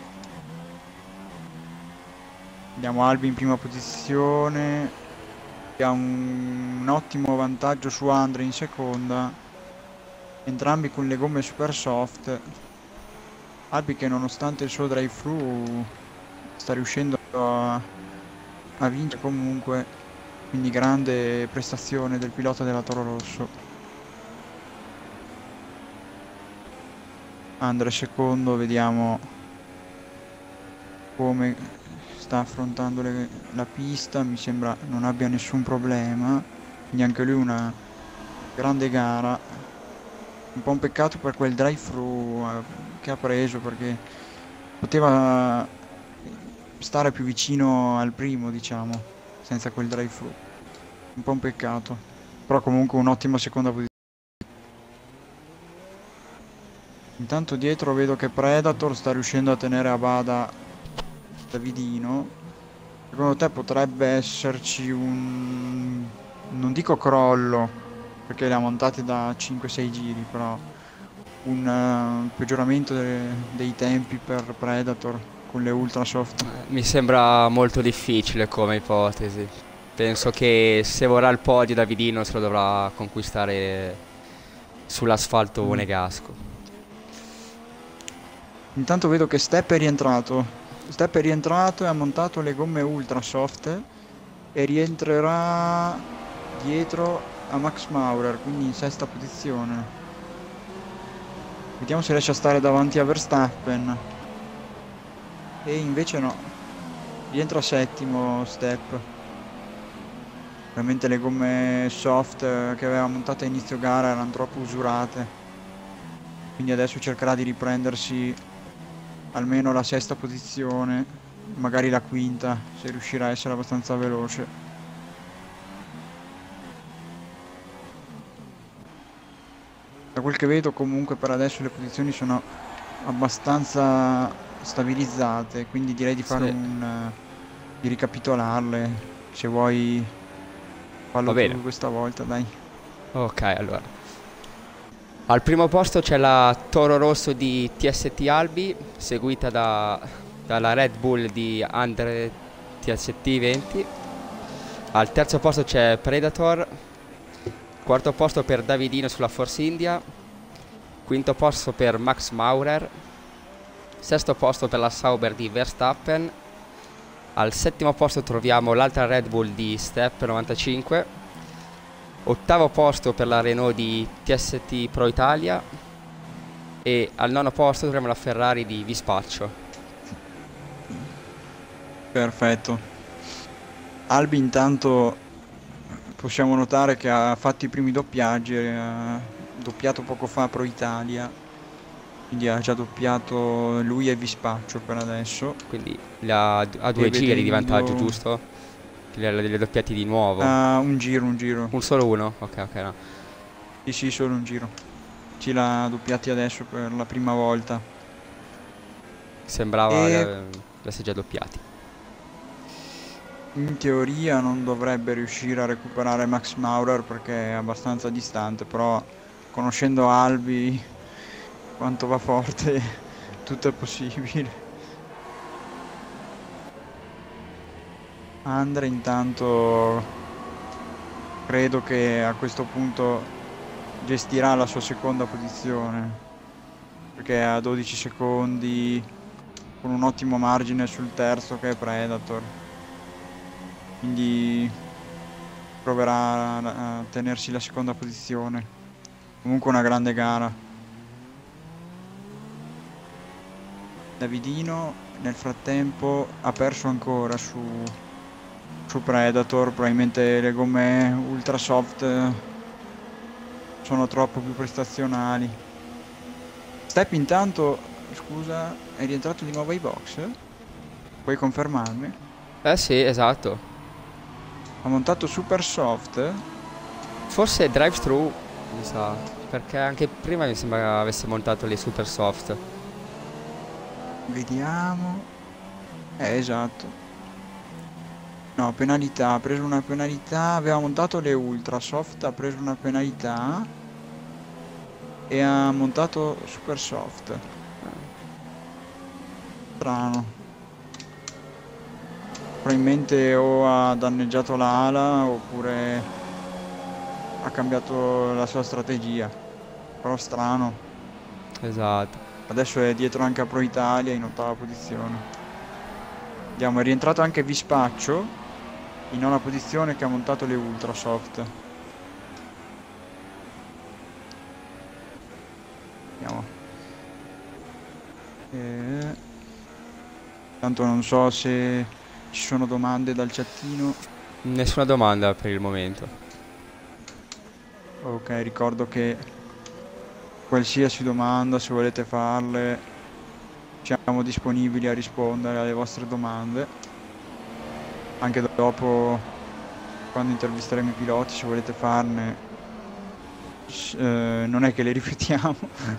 Speaker 3: Vediamo Albi in prima posizione, che ha un ottimo vantaggio su Andre in seconda, entrambi con le gomme super soft. Albi che nonostante il suo drive-thru sta riuscendo a vincere comunque, quindi grande prestazione del pilota della Toro Rosso. Andre secondo, vediamo come sta affrontando la pista, mi sembra non abbia nessun problema, quindi anche lui una grande gara. Un po' un peccato per quel drive-thru che ha preso, perché poteva stare più vicino al primo, diciamo, senza quel drive-thru. Un po' un peccato, però comunque un'ottima seconda posizione. Intanto dietro vedo che Predator sta riuscendo a tenere a bada Davidino. Secondo te potrebbe esserci un... non dico crollo, perché le ha montate da 5-6 giri, però un peggioramento dei tempi per Predator con le ultra soft?
Speaker 2: Mi sembra molto difficile come ipotesi. Penso che se vorrà il podio Davidino se lo dovrà conquistare sull'asfalto monegasco.
Speaker 3: Intanto vedo che Step è rientrato e ha montato le gomme ultra soft e rientrerà dietro a Max Maurer, quindi in sesta posizione. Vediamo se riesce a stare davanti a Verstappen. E invece no, rientra settimo Step. Veramente le gomme soft che aveva montato a inizio gara erano troppo usurate, quindi adesso cercherà di riprendersi almeno la sesta posizione, magari la quinta, se riuscirà a essere abbastanza veloce. Da quel che vedo comunque per adesso le posizioni sono abbastanza stabilizzate, quindi direi di fare di ricapitolarle. Se vuoi fallo tu questa volta, dai.
Speaker 2: Ok, allora. Al primo posto c'è la Toro Rosso di TST Albi, seguita dalla Red Bull di Andre TST 20. Al terzo posto c'è Predator. Quarto posto per Davidino sulla Force India. Quinto posto per Max Maurer. Sesto posto per la Sauber di Verstappen. Al settimo posto troviamo l'altra Red Bull di Step 95. Ottavo posto per la Renault di TST Pro Italia. E al nono posto troviamo la Ferrari di Vispaccio.
Speaker 3: Perfetto. Albi intanto possiamo notare che ha fatto i primi doppiaggi, ha doppiato poco fa Pro Italia, quindi ha già doppiato lui e Vispaccio per adesso.
Speaker 2: Quindi ha due
Speaker 3: E
Speaker 2: giri di
Speaker 3: vedendo
Speaker 2: vantaggio, giusto? Le doppiati di nuovo.
Speaker 3: un giro.
Speaker 2: Un solo uno? Ok, no.
Speaker 3: Sì, solo un giro. Ce l'ha doppiati adesso per la prima volta.
Speaker 2: Sembrava
Speaker 3: E
Speaker 2: l'avesse già doppiati.
Speaker 3: in teoria non dovrebbe riuscire a recuperare Max Maurer perché è abbastanza distante, però conoscendo Albi quanto va forte, tutto è possibile. Andre intanto credo che a questo punto gestirà la sua seconda posizione, perché è a 12 secondi con un ottimo margine sul terzo che è Predator, quindi proverà a tenersi la seconda posizione. Comunque una grande gara. Davidino nel frattempo ha perso ancora su Predator, probabilmente le gomme ultra soft sono troppo più prestazionali. Step intanto, scusa, è rientrato di nuovo ai box? Puoi confermarmi?
Speaker 2: Sì, esatto.
Speaker 3: Ha montato super soft?
Speaker 2: Forse drive-thru, mi sa, perché anche prima mi sembra avesse montato le super soft.
Speaker 3: Vediamo. Esatto. No, penalità, ha preso una penalità, aveva montato le ultra soft, ha preso una penalità e ha montato super soft. Strano. Probabilmente o ha danneggiato l'ala oppure ha cambiato la sua strategia. Però strano.
Speaker 2: Esatto.
Speaker 3: Adesso è dietro anche a Pro Italia in ottava posizione. Vediamo, è rientrato anche Vispaccio in nona posizione che ha montato le ultra soft. Vediamo. Tanto non so se ci sono domande dal chattino.
Speaker 2: Nessuna domanda per il momento.
Speaker 3: Ok, ricordo che qualsiasi domanda, se volete farle, siamo disponibili a rispondere alle vostre domande. Anche dopo, quando intervisteremo i piloti, se volete farne, non è che le ripetiamo.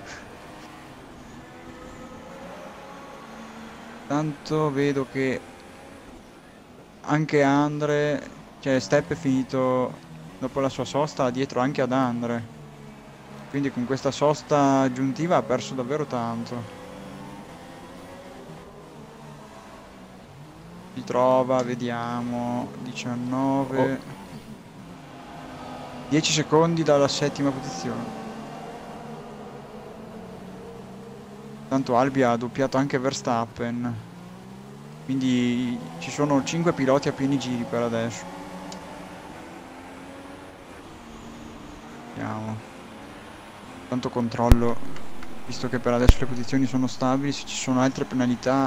Speaker 3: Tanto vedo che anche Andre, cioè Step è finito dopo la sua sosta dietro anche ad Andre, quindi con questa sosta aggiuntiva ha perso davvero tanto. Si trova, vediamo, 19, 10 secondi dalla settima posizione. Tanto Albi ha doppiato anche Verstappen, quindi ci sono 5 piloti a pieni giri per adesso. Vediamo. Tanto controllo, visto che per adesso le posizioni sono stabili, se ci sono altre penalità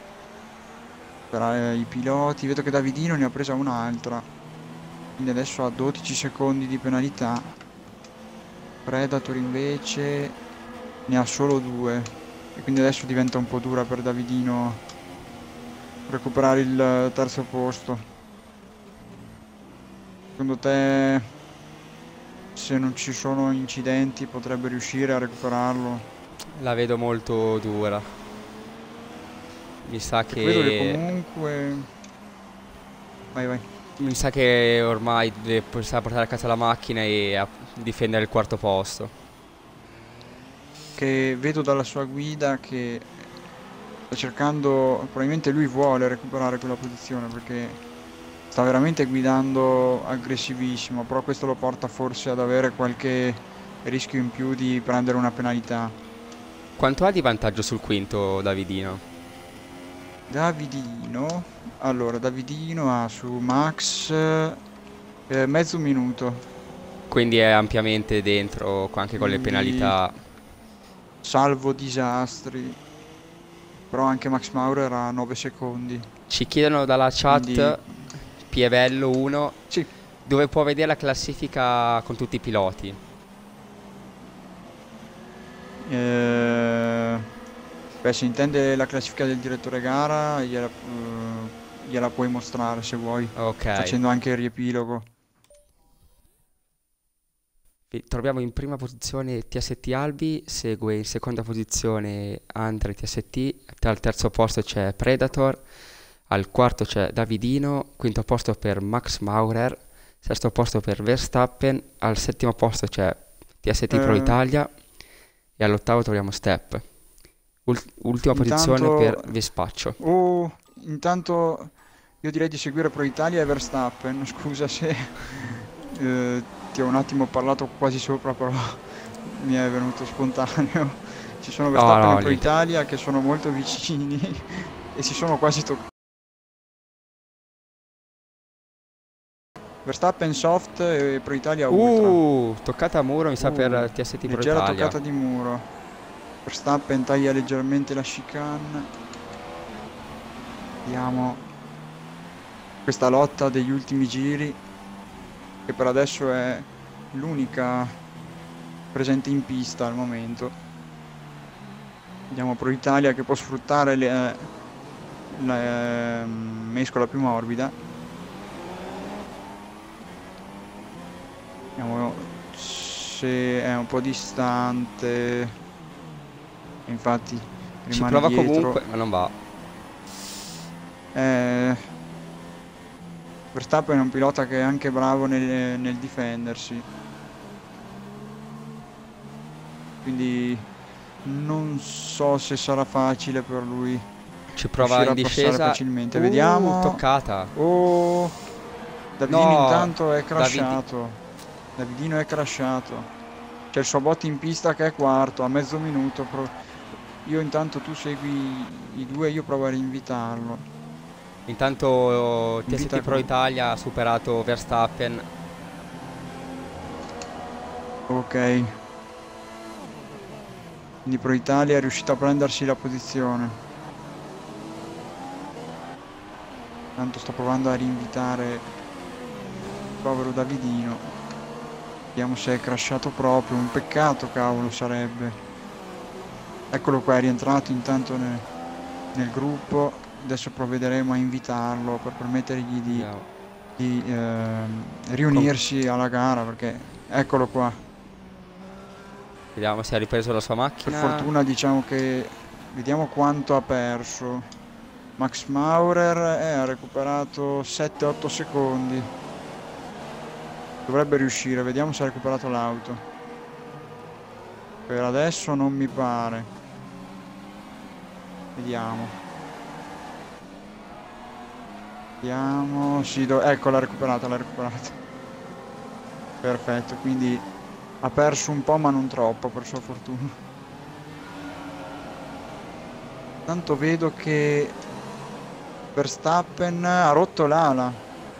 Speaker 3: per i piloti. Vedo che Davidino ne ha presa un'altra, quindi adesso ha 12 secondi di penalità. Predator invece ne ha solo 2 e quindi adesso diventa un po' dura per Davidino recuperare il terzo posto. Secondo te, se non ci sono incidenti, potrebbe riuscire a recuperarlo?
Speaker 2: La vedo molto dura. Mi sa
Speaker 3: Credo che
Speaker 2: che
Speaker 3: comunque... Vai.
Speaker 2: mi sa che ormai deve portare a casa la macchina e difendere il quarto posto.
Speaker 3: Che vedo dalla sua guida che sta cercando, probabilmente lui vuole recuperare quella posizione perché sta veramente guidando aggressivissimo, però questo lo porta forse ad avere qualche rischio in più di prendere una penalità.
Speaker 2: Quanto ha di vantaggio sul quinto Davidino?
Speaker 3: Allora Davidino ha su Max mezzo minuto,
Speaker 2: Quindi è ampiamente dentro anche con le
Speaker 3: quindi
Speaker 2: penalità.
Speaker 3: salvo disastri, però anche Max Maurer ha 9 secondi.
Speaker 2: Ci chiedono dalla chat
Speaker 3: Quindi
Speaker 2: Pievello 1.
Speaker 3: sì,
Speaker 2: dove può vedere la classifica con tutti i piloti.
Speaker 3: Beh, se intende la classifica del direttore gara, gliela puoi mostrare se vuoi,
Speaker 2: Ok.
Speaker 3: facendo anche il riepilogo.
Speaker 2: Troviamo in prima posizione TST Albi, segue in seconda posizione Andre TST, al terzo posto c'è Predator, al quarto c'è Davidino, quinto posto per Max Maurer, sesto posto per Verstappen, al settimo posto c'è TST Pro Italia e all'ottavo troviamo Step. Ultima posizione per Vespaccio.
Speaker 3: Intanto io direi di seguire Pro Italia e Verstappen, scusa se ti ho un attimo parlato quasi sopra, però mi è venuto spontaneo. Ci sono Verstappen e Pro Italia che sono molto vicini e si sono quasi toccati. Verstappen soft e Pro Italia ultra.
Speaker 2: Toccata a muro mi sa per TST Pro
Speaker 3: leggera
Speaker 2: Italia.
Speaker 3: Toccata di muro. Verstappen taglia leggermente la chicane. Vediamo questa lotta degli ultimi giri, che per adesso è l'unica presente in pista al momento. Vediamo Pro Italia che può sfruttare la mescola più morbida. Vediamo se è un po' distante. Infatti rimane
Speaker 2: ci prova
Speaker 3: dietro.
Speaker 2: Comunque, ma non va.
Speaker 3: Verstappen è un pilota che è anche bravo nel difendersi, quindi non so se sarà facile per lui.
Speaker 2: Ci prova in discesa
Speaker 3: facilmente. Vediamo.
Speaker 2: Toccata.
Speaker 3: Davidino intanto è crashato. Davidino è crashato. C'è il suo bot in pista che è quarto a mezzo minuto. Io intanto tu segui i due, io provo a rinvitarlo.
Speaker 2: Intanto TST Pro Italia ha superato Verstappen.
Speaker 3: Ok. Quindi Pro Italia è riuscito a prendersi la posizione. Tanto sto provando a rinvitare il povero Davidino. Vediamo se è crashato proprio. Un peccato, cavolo, sarebbe. Eccolo qua, è rientrato intanto nel gruppo. Adesso provvederemo a invitarlo per permettergli di riunirsi alla gara, perché eccolo qua.
Speaker 2: Vediamo se ha ripreso la sua macchina.
Speaker 3: Per fortuna diciamo che vediamo quanto ha perso. Max Maurer ha recuperato 7-8 secondi. Dovrebbe riuscire, vediamo se ha recuperato l'auto. Per adesso non mi pare. Vediamo. Sì, ecco, l'ha recuperato. Perfetto, quindi ha perso un po' ma non troppo, per sua fortuna. Tanto vedo che Verstappen ha rotto l'ala.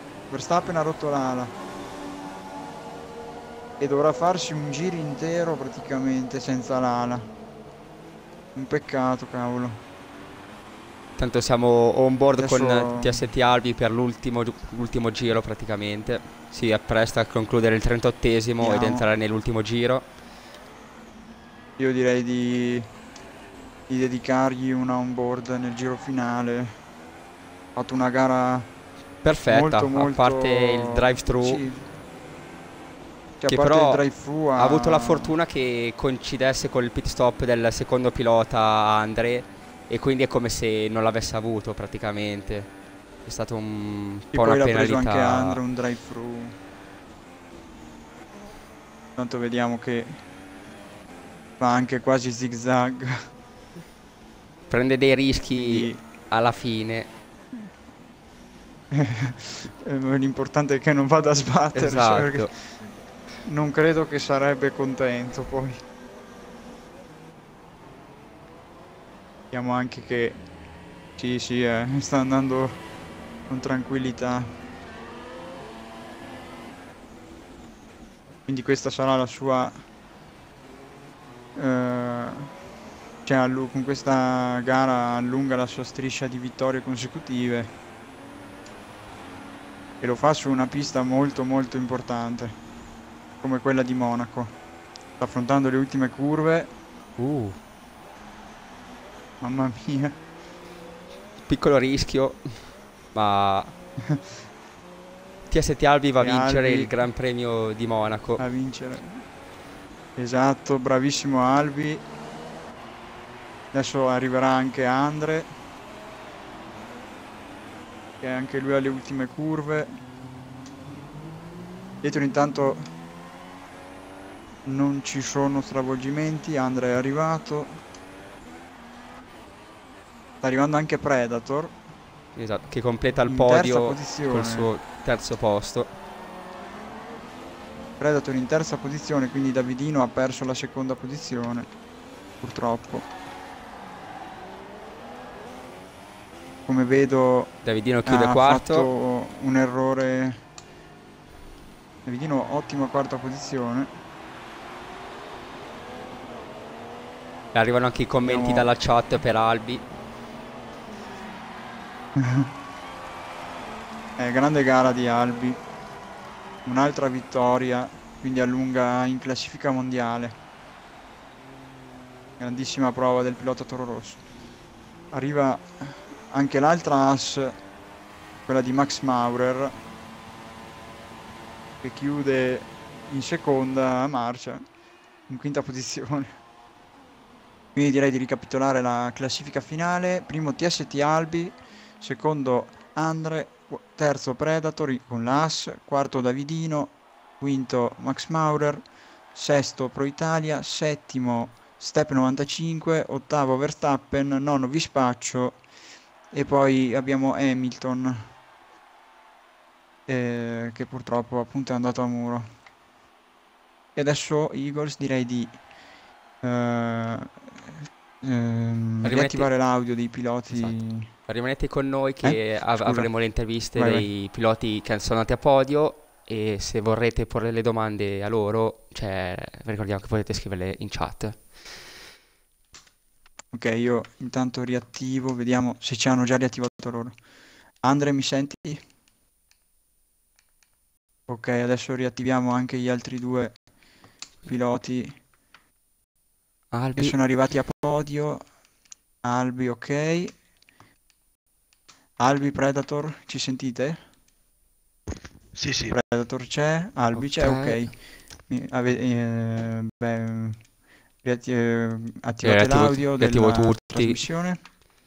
Speaker 3: E dovrà farsi un giro intero praticamente senza l'ala. Un peccato, cavolo.
Speaker 2: Tanto siamo on board
Speaker 3: Adesso
Speaker 2: con TST Albi per l'ultimo giro praticamente. Si appresta a concludere il 38esimo ed entrare nell'ultimo giro.
Speaker 3: Io direi di dedicargli una onboard nel giro finale. Ha fatto una gara
Speaker 2: perfetta,
Speaker 3: molto,
Speaker 2: a parte il drive-thru.
Speaker 3: Sì.
Speaker 2: Che però ha avuto la fortuna che coincidesse con il pit stop del secondo pilota Andre, e quindi è come se non l'avesse avuto praticamente. È stato un po' una penalità.
Speaker 3: Poi l'ha preso anche Andre un drive-thru. Tanto vediamo che fa anche quasi zigzag.
Speaker 2: Prende dei rischi alla fine.
Speaker 3: L'importante è che non vada a sbattere.
Speaker 2: Esatto.
Speaker 3: Perché non credo che sarebbe contento poi. Vediamo anche che sì, sta andando con tranquillità. Quindi questa sarà la sua cioè con questa gara allunga la sua striscia di vittorie consecutive. e lo fa su una pista molto molto importante, come quella di Monaco. Sta affrontando le ultime curve, mamma mia.
Speaker 2: Piccolo rischio, ma TST Albi va a
Speaker 3: E
Speaker 2: vincere
Speaker 3: Albi
Speaker 2: il Gran Premio di Monaco.
Speaker 3: a vincere. Esatto, bravissimo Albi. Adesso arriverà anche Andre, che anche lui alle ultime curve. Dietro intanto non ci sono stravolgimenti, Andre è arrivato. Sta arrivando anche Predator,
Speaker 2: Esatto, che completa il
Speaker 3: in terza
Speaker 2: podio col
Speaker 3: posizione.
Speaker 2: suo terzo posto.
Speaker 3: Predator in terza posizione, quindi Davidino ha perso la seconda posizione, purtroppo. Come vedo
Speaker 2: Davidino chiude
Speaker 3: ha
Speaker 2: quarto.
Speaker 3: fatto un errore. Davidino ottima quarta posizione.
Speaker 2: Arrivano anche i commenti
Speaker 3: Abbiamo-
Speaker 2: dalla chat per Albi.
Speaker 3: Grande gara di Albi, un'altra vittoria, quindi allunga in classifica mondiale. Grandissima prova del pilota Toro Rosso. Arriva anche l'altra AS, quella di Max Maurer, che chiude in seconda marcia, in quinta posizione. Quindi direi di ricapitolare la classifica finale. Primo TST Albi, secondo Andre, terzo Predator con l'AS, quarto Davidino, quinto Max Maurer, sesto Pro Italia, settimo Step 95, ottavo Verstappen, nono Vispaccio e poi abbiamo Hamilton che purtroppo appunto è andato a muro. E adesso Eagles direi di riattivare l'audio dei piloti.
Speaker 2: Esatto. Rimanete con noi che
Speaker 3: Scusa.
Speaker 2: avremo le interviste
Speaker 3: Vai,
Speaker 2: dei piloti che sono andati a podio, e se vorrete porre le domande a loro, vi ricordiamo che potete scriverle in chat.
Speaker 3: Ok, io intanto riattivo, vediamo se ci hanno già riattivato loro. Andre, mi senti? Ok, adesso riattiviamo anche gli altri due piloti che
Speaker 2: Albi,
Speaker 3: sono arrivati a podio. Albi, ok. Albi, Predator, ci sentite?
Speaker 4: Sì.
Speaker 3: Predator c'è, Albi c'è, ok. Attivate l'audio
Speaker 2: riattivo
Speaker 3: della
Speaker 2: tutti.
Speaker 3: trasmissione.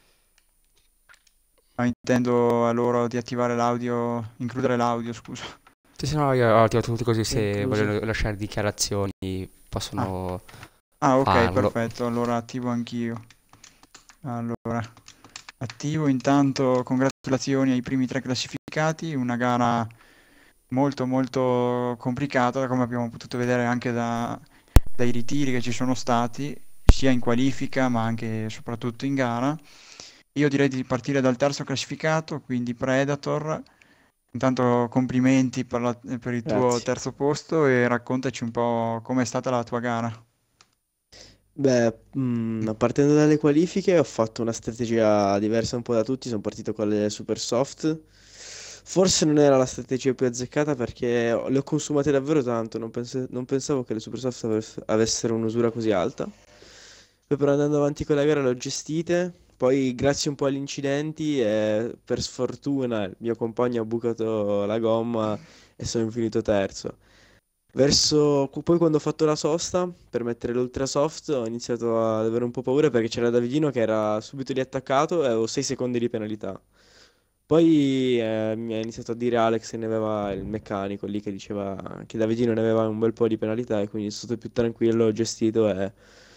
Speaker 3: Intendo a loro di attivare l'audio, includere l'audio, scusa.
Speaker 2: Sì, no, io ho attivato tutti così, se
Speaker 3: Incluso.
Speaker 2: vogliono lasciare dichiarazioni possono
Speaker 3: ok,
Speaker 2: farlo.
Speaker 3: perfetto, allora attivo anch'io. Allora, attivo, intanto congratulazioni ai primi 3 classificati, una gara molto molto complicata, come abbiamo potuto vedere anche dai ritiri che ci sono stati, sia in qualifica ma anche e soprattutto in gara. Io direi di partire dal terzo classificato, quindi Predator. Intanto complimenti per il tuo
Speaker 5: Grazie.
Speaker 3: terzo posto e raccontaci un po' com'è stata la tua gara.
Speaker 5: Beh, partendo dalle qualifiche ho fatto una strategia diversa un po' da tutti, sono partito con le super soft. Forse non era la strategia più azzeccata perché le ho consumate davvero tanto, non pensavo che le super soft avessero un'usura così alta. Poi però andando avanti con la gara le ho gestite, poi grazie un po' agli incidenti e per sfortuna il mio compagno ha bucato la gomma e sono finito terzo. Poi quando ho fatto la sosta per mettere l'ultra soft ho iniziato ad avere un po' paura perché c'era Davidino che era subito lì attaccato e avevo 6 secondi di penalità. Poi mi ha iniziato a dire Alex che ne aveva il meccanico lì che diceva che Davidino ne aveva un bel po' di penalità e quindi sono stato più tranquillo, ho gestito e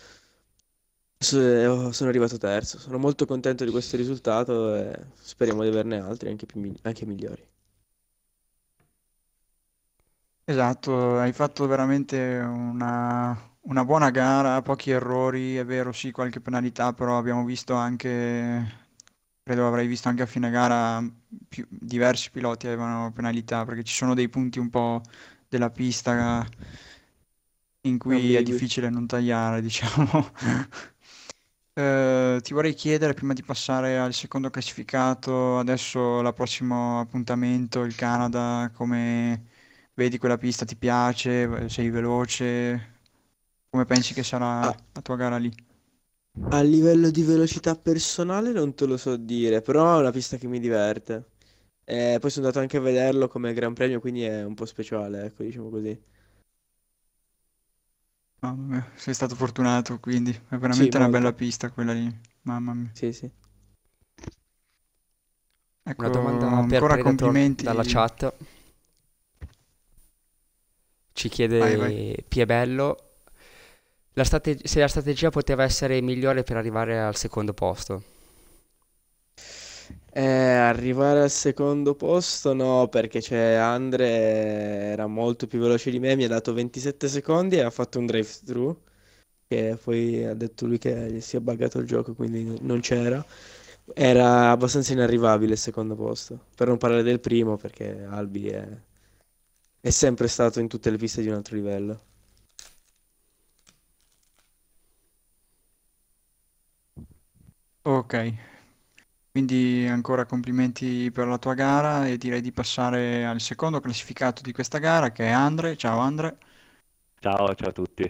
Speaker 5: sono arrivato terzo. Sono molto contento di questo risultato e speriamo di averne altri anche migliori.
Speaker 3: Esatto, hai fatto veramente una buona gara, pochi errori, è vero, sì, qualche penalità, però abbiamo visto anche, credo avrai visto anche a fine gara, diversi piloti avevano penalità, perché ci sono dei punti un po' della pista in cui è
Speaker 5: Ambigui.
Speaker 3: difficile non tagliare, diciamo. Ti vorrei chiedere, prima di passare al secondo classificato, adesso il prossimo appuntamento, il Canada, come vedi quella pista? Ti piace? Sei veloce? Come pensi che sarà
Speaker 5: A,
Speaker 3: la tua gara lì?
Speaker 5: a livello di velocità personale non te lo so dire, però è una pista che mi diverte. Poi sono andato anche a vederlo come Gran Premio, quindi è un po' speciale, ecco, diciamo così.
Speaker 3: Mamma mia, sei stato fortunato, quindi è
Speaker 5: Sì,
Speaker 3: veramente una bella
Speaker 5: molto.
Speaker 3: pista quella lì. Mamma mia.
Speaker 5: Sì, sì.
Speaker 3: Ecco,
Speaker 2: Una domanda per
Speaker 3: ancora
Speaker 2: Predator dalla
Speaker 3: complimenti.
Speaker 2: chat. Ci
Speaker 3: Vai, vai.
Speaker 2: chiede Piebello se la strategia poteva essere migliore per arrivare al secondo posto.
Speaker 5: Arrivare al secondo posto no, perché c'è Andre era molto più veloce di me, mi ha dato 27 secondi e ha fatto un drive-thru, che poi ha detto lui che gli si è buggato il gioco, quindi non c'era. Era abbastanza inarrivabile il secondo posto, per non parlare del primo, perché Albi è sempre stato in tutte le piste di un altro livello.
Speaker 3: Ok, quindi ancora complimenti per la tua gara e direi di passare al secondo classificato di questa gara che è Andre. Ciao Andre.
Speaker 6: Ciao a tutti.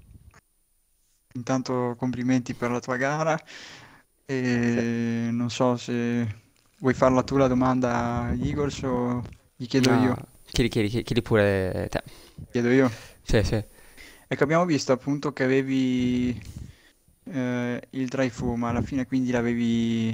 Speaker 3: Intanto complimenti per la tua gara
Speaker 6: Grazie.
Speaker 3: e non so se vuoi farla tu la domanda agli Eagles o gli chiedo io.
Speaker 2: No, chiedi pure te.
Speaker 3: Chiedo io.
Speaker 2: Sì, sì.
Speaker 3: Ecco, abbiamo visto appunto che avevi il drive-thru, ma alla fine quindi l'avevi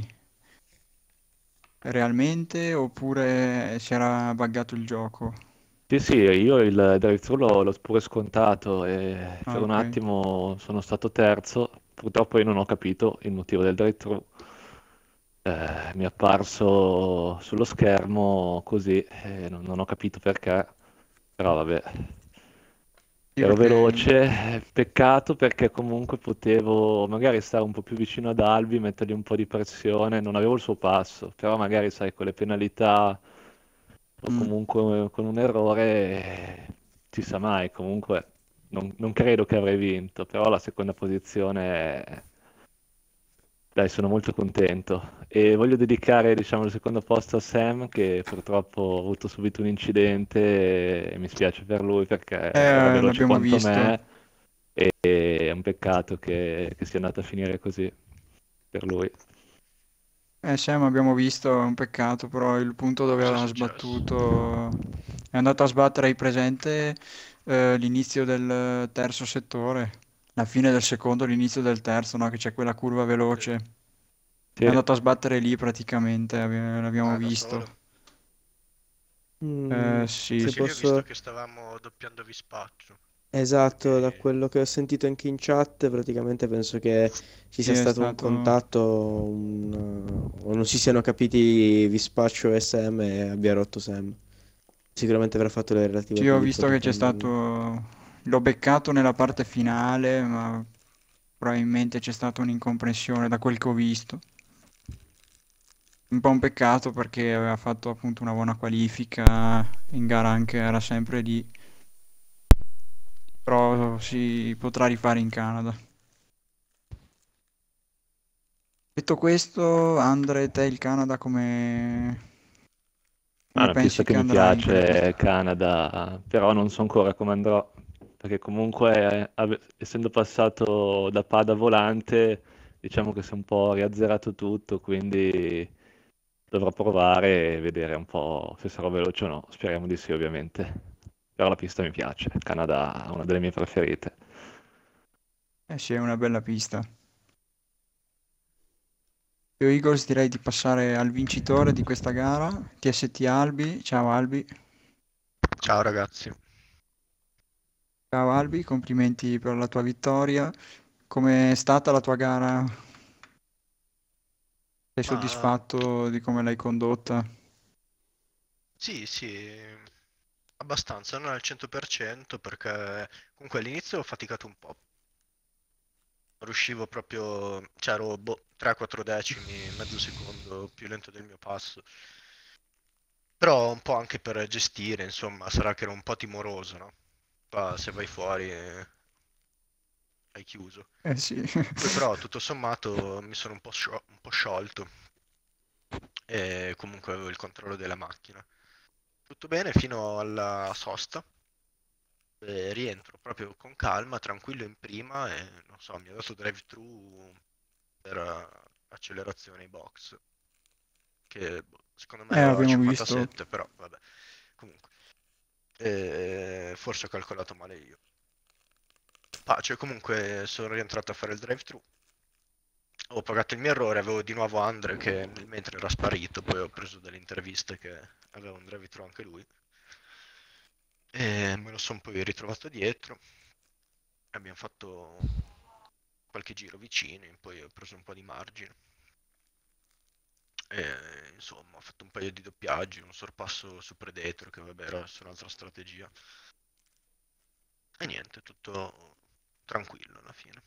Speaker 3: realmente oppure si era buggato il gioco?
Speaker 6: Sì, sì, io il drive-thru l'ho pure scontato e
Speaker 3: Ah,
Speaker 6: per un
Speaker 3: ok.
Speaker 6: attimo sono stato terzo. Purtroppo io non ho capito il motivo del drive-thru. Mi è apparso sullo schermo così e non ho capito perché, però vabbè.
Speaker 3: Sì,
Speaker 6: Ero
Speaker 3: perché
Speaker 6: veloce, peccato perché comunque potevo magari stare un po' più vicino ad Albi, mettergli un po' di pressione, non avevo il suo passo, però magari sai, con le penalità o
Speaker 3: mm,
Speaker 6: comunque con un errore, ci sa mai, comunque non credo che avrei vinto, però la seconda posizione, dai, sono molto contento e voglio dedicare, diciamo, il secondo posto a Sam che purtroppo ha avuto subito un incidente e mi spiace per lui perché era veloce
Speaker 3: l'abbiamo
Speaker 6: quanto
Speaker 3: visto.
Speaker 6: me e è un peccato che sia andata a finire così per lui.
Speaker 3: Sam abbiamo visto, è un peccato, però il punto dove
Speaker 4: Cosa è
Speaker 3: ha
Speaker 4: successo?
Speaker 3: sbattuto è andato a sbattere, hai presente l'inizio del terzo settore, la fine del secondo, l'inizio del terzo, no? Che c'è quella curva
Speaker 4: Sì.
Speaker 3: veloce. È
Speaker 6: Sì,
Speaker 3: andato a sbattere lì praticamente, l'abbiamo
Speaker 4: Da
Speaker 3: visto.
Speaker 4: solo?
Speaker 3: Sì,
Speaker 5: Se
Speaker 4: Sì, io ho visto
Speaker 5: posso...
Speaker 4: che stavamo doppiando Vispaccio.
Speaker 5: Esatto, da
Speaker 4: E...
Speaker 5: quello che ho sentito anche in chat, praticamente penso che ci
Speaker 3: sì,
Speaker 5: sia
Speaker 3: è
Speaker 5: stato un
Speaker 3: stato...
Speaker 5: contatto o non si siano capiti Vispaccio e Sam e abbia rotto Sam. Sicuramente avrà fatto le relative
Speaker 3: Sì, ho visto che c'è
Speaker 5: polipropagandine.
Speaker 3: stato... L'ho beccato nella parte finale, ma probabilmente c'è stata un'incomprensione da quel che ho visto. Un po' un peccato perché aveva fatto appunto una buona qualifica, in gara anche era sempre lì, però si potrà rifare in Canada. Detto questo, Andre, te il Canada
Speaker 6: è
Speaker 3: come
Speaker 6: una pista
Speaker 3: pensi
Speaker 6: che
Speaker 3: che
Speaker 6: mi
Speaker 3: andrai in quella
Speaker 6: piace,
Speaker 3: pista?
Speaker 6: Canada, però non so ancora come andrò, perché comunque essendo passato da pad a volante, diciamo che si è un po' riazzerato tutto, quindi dovrò provare e vedere un po' se sarò veloce o no. Speriamo di sì, ovviamente. Però la pista mi piace, il Canada è una delle mie preferite.
Speaker 3: Eh sì, è una bella pista. Io Eagles direi di passare al vincitore di questa gara, TST Albi. Ciao Albi.
Speaker 4: Ciao ragazzi.
Speaker 3: Ciao Albi, complimenti per la tua vittoria. Com'è stata la tua gara? Sei
Speaker 4: Ma
Speaker 3: soddisfatto di come l'hai condotta?
Speaker 4: sì, sì, abbastanza, non al 100% perché comunque all'inizio ho faticato un po'. Non riuscivo proprio, cioè ero 3-4 decimi, mezzo secondo più lento del mio passo. Però un po' anche per gestire, insomma, sarà che ero un po' timoroso, no? Qua se vai fuori hai chiuso.
Speaker 3: Sì.
Speaker 4: Poi però tutto sommato mi sono un po' sciolto e comunque avevo il controllo della macchina. Tutto bene fino alla sosta. Rientro proprio con calma, tranquillo in prima e non so, mi ha dato drive-thru per accelerazione ai box, che secondo me ero a
Speaker 3: Abbiamo visto.
Speaker 4: 57, però vabbè, comunque. Forse ho calcolato male io. Pace, comunque sono rientrato a fare il drive-thru. Ho pagato il mio errore, avevo di nuovo Andre che nel mentre era sparito, poi ho preso delle interviste che aveva un drive-thru anche lui. E me lo sono poi ritrovato dietro. Abbiamo fatto qualche giro vicini, poi ho preso un po' di margine. E insomma, ho fatto un paio di doppiaggi, un sorpasso su Predator, che vabbè era su un'altra strategia. E niente, tutto tranquillo alla fine.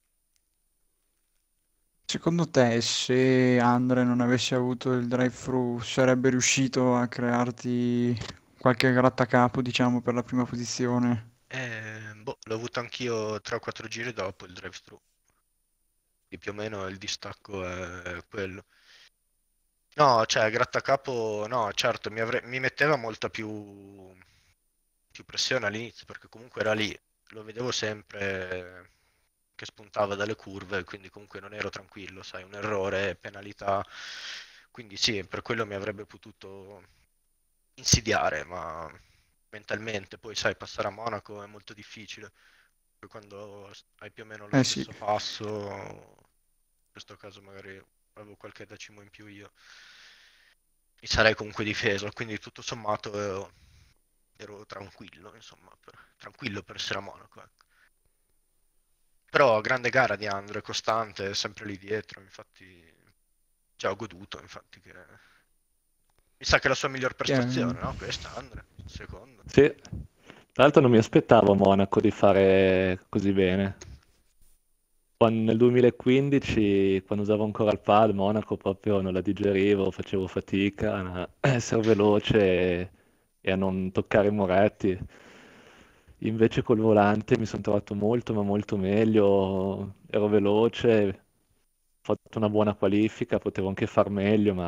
Speaker 3: Secondo te, se Andre non avesse avuto il drive-thru, sarebbe riuscito a crearti qualche grattacapo, diciamo, per la prima posizione?
Speaker 4: Boh, l'ho avuto anch'io 3 o 4 giri dopo il drive-thru. E più o meno il distacco è quello. No, cioè, grattacapo, no, certo, mi metteva molta più pressione all'inizio, perché comunque era lì, lo vedevo sempre che spuntava dalle curve, quindi comunque non ero tranquillo, sai, un errore, penalità, quindi sì, per quello mi avrebbe potuto insidiare, ma mentalmente, poi sai, passare a Monaco è molto difficile, poi quando hai più o meno lo
Speaker 3: Sì.
Speaker 4: stesso passo, in questo caso magari avevo qualche decimo in più io, mi sarei comunque difeso, quindi tutto sommato ero tranquillo, insomma, tranquillo per essere a Monaco, ecco. Però grande gara di Andre, costante, sempre lì dietro, infatti già ho goduto, infatti che mi sa che è la sua miglior prestazione, no? Questa Andre, secondo.
Speaker 6: Sì, tra l'altro non mi aspettavo a Monaco di fare così bene. Nel 2015, quando usavo ancora il pad, Monaco proprio non la digerivo, facevo fatica a essere veloce e a non toccare i muretti. Invece col volante mi sono trovato molto, ma molto meglio, ero veloce, ho fatto una buona qualifica, potevo anche far meglio, ma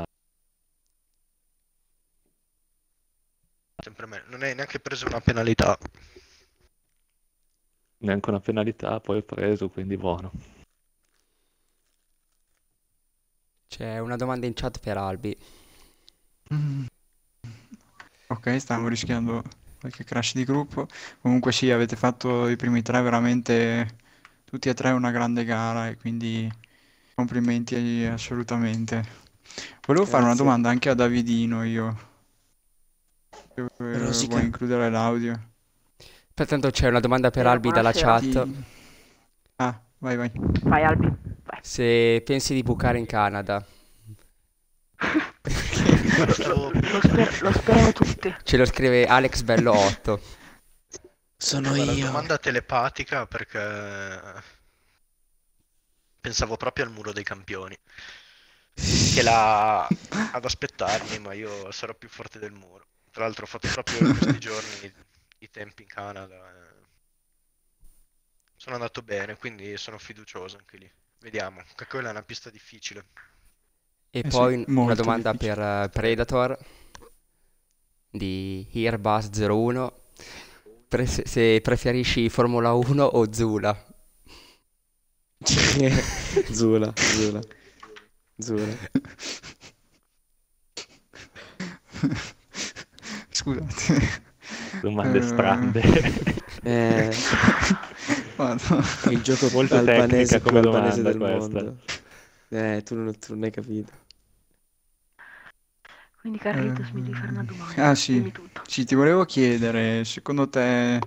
Speaker 4: Sempre me. Non hai neanche preso una penalità.
Speaker 6: neanche una penalità poi ho preso, quindi buono.
Speaker 2: C'è una domanda in chat per Albi.
Speaker 3: Ok, stavamo rischiando qualche crash di gruppo. Comunque sì, avete fatto i primi tre veramente tutti e tre una grande gara e quindi complimenti assolutamente. Volevo fare una
Speaker 5: Grazie.
Speaker 3: domanda anche a Davidino io. Se
Speaker 5: Rosica.
Speaker 3: vuoi includere l'audio.
Speaker 2: Pertanto c'è una domanda per Albi dalla
Speaker 1: buonasera.
Speaker 2: chat.
Speaker 3: Ah, vai.
Speaker 1: Vai Albi, vai.
Speaker 2: Se pensi di bucare in Canada.
Speaker 1: Lo speriamo tutti.
Speaker 2: Ce lo scrive Alex Bello 8.
Speaker 5: Sono
Speaker 4: Guarda,
Speaker 5: io.
Speaker 4: domanda telepatica perché pensavo proprio al muro dei campioni. Che là ad aspettarmi, ma io sarò più forte del muro. Tra l'altro ho fatto proprio in questi giorni i tempi in Canada. Sono andato bene, quindi sono fiducioso anche lì. Vediamo, che quella è una pista difficile.
Speaker 2: E
Speaker 3: sì,
Speaker 2: poi una
Speaker 3: molto
Speaker 2: domanda
Speaker 3: difficile.
Speaker 2: per Predator di Airbus01. Se preferisci Formula 1 o Zula?
Speaker 5: Zula.
Speaker 3: Scusate.
Speaker 6: Domande strane.
Speaker 3: Guarda.
Speaker 5: Il gioco
Speaker 6: Molto
Speaker 5: albanese
Speaker 6: tecnica
Speaker 5: più
Speaker 6: come
Speaker 5: albanese
Speaker 6: domanda
Speaker 5: del
Speaker 6: questa.
Speaker 5: mondo. Tu non hai capito.
Speaker 1: Quindi Carlitos mi devi fare una domanda.
Speaker 3: Ah sì,
Speaker 1: Dimmi tutto.
Speaker 3: sì, ti volevo chiedere, secondo te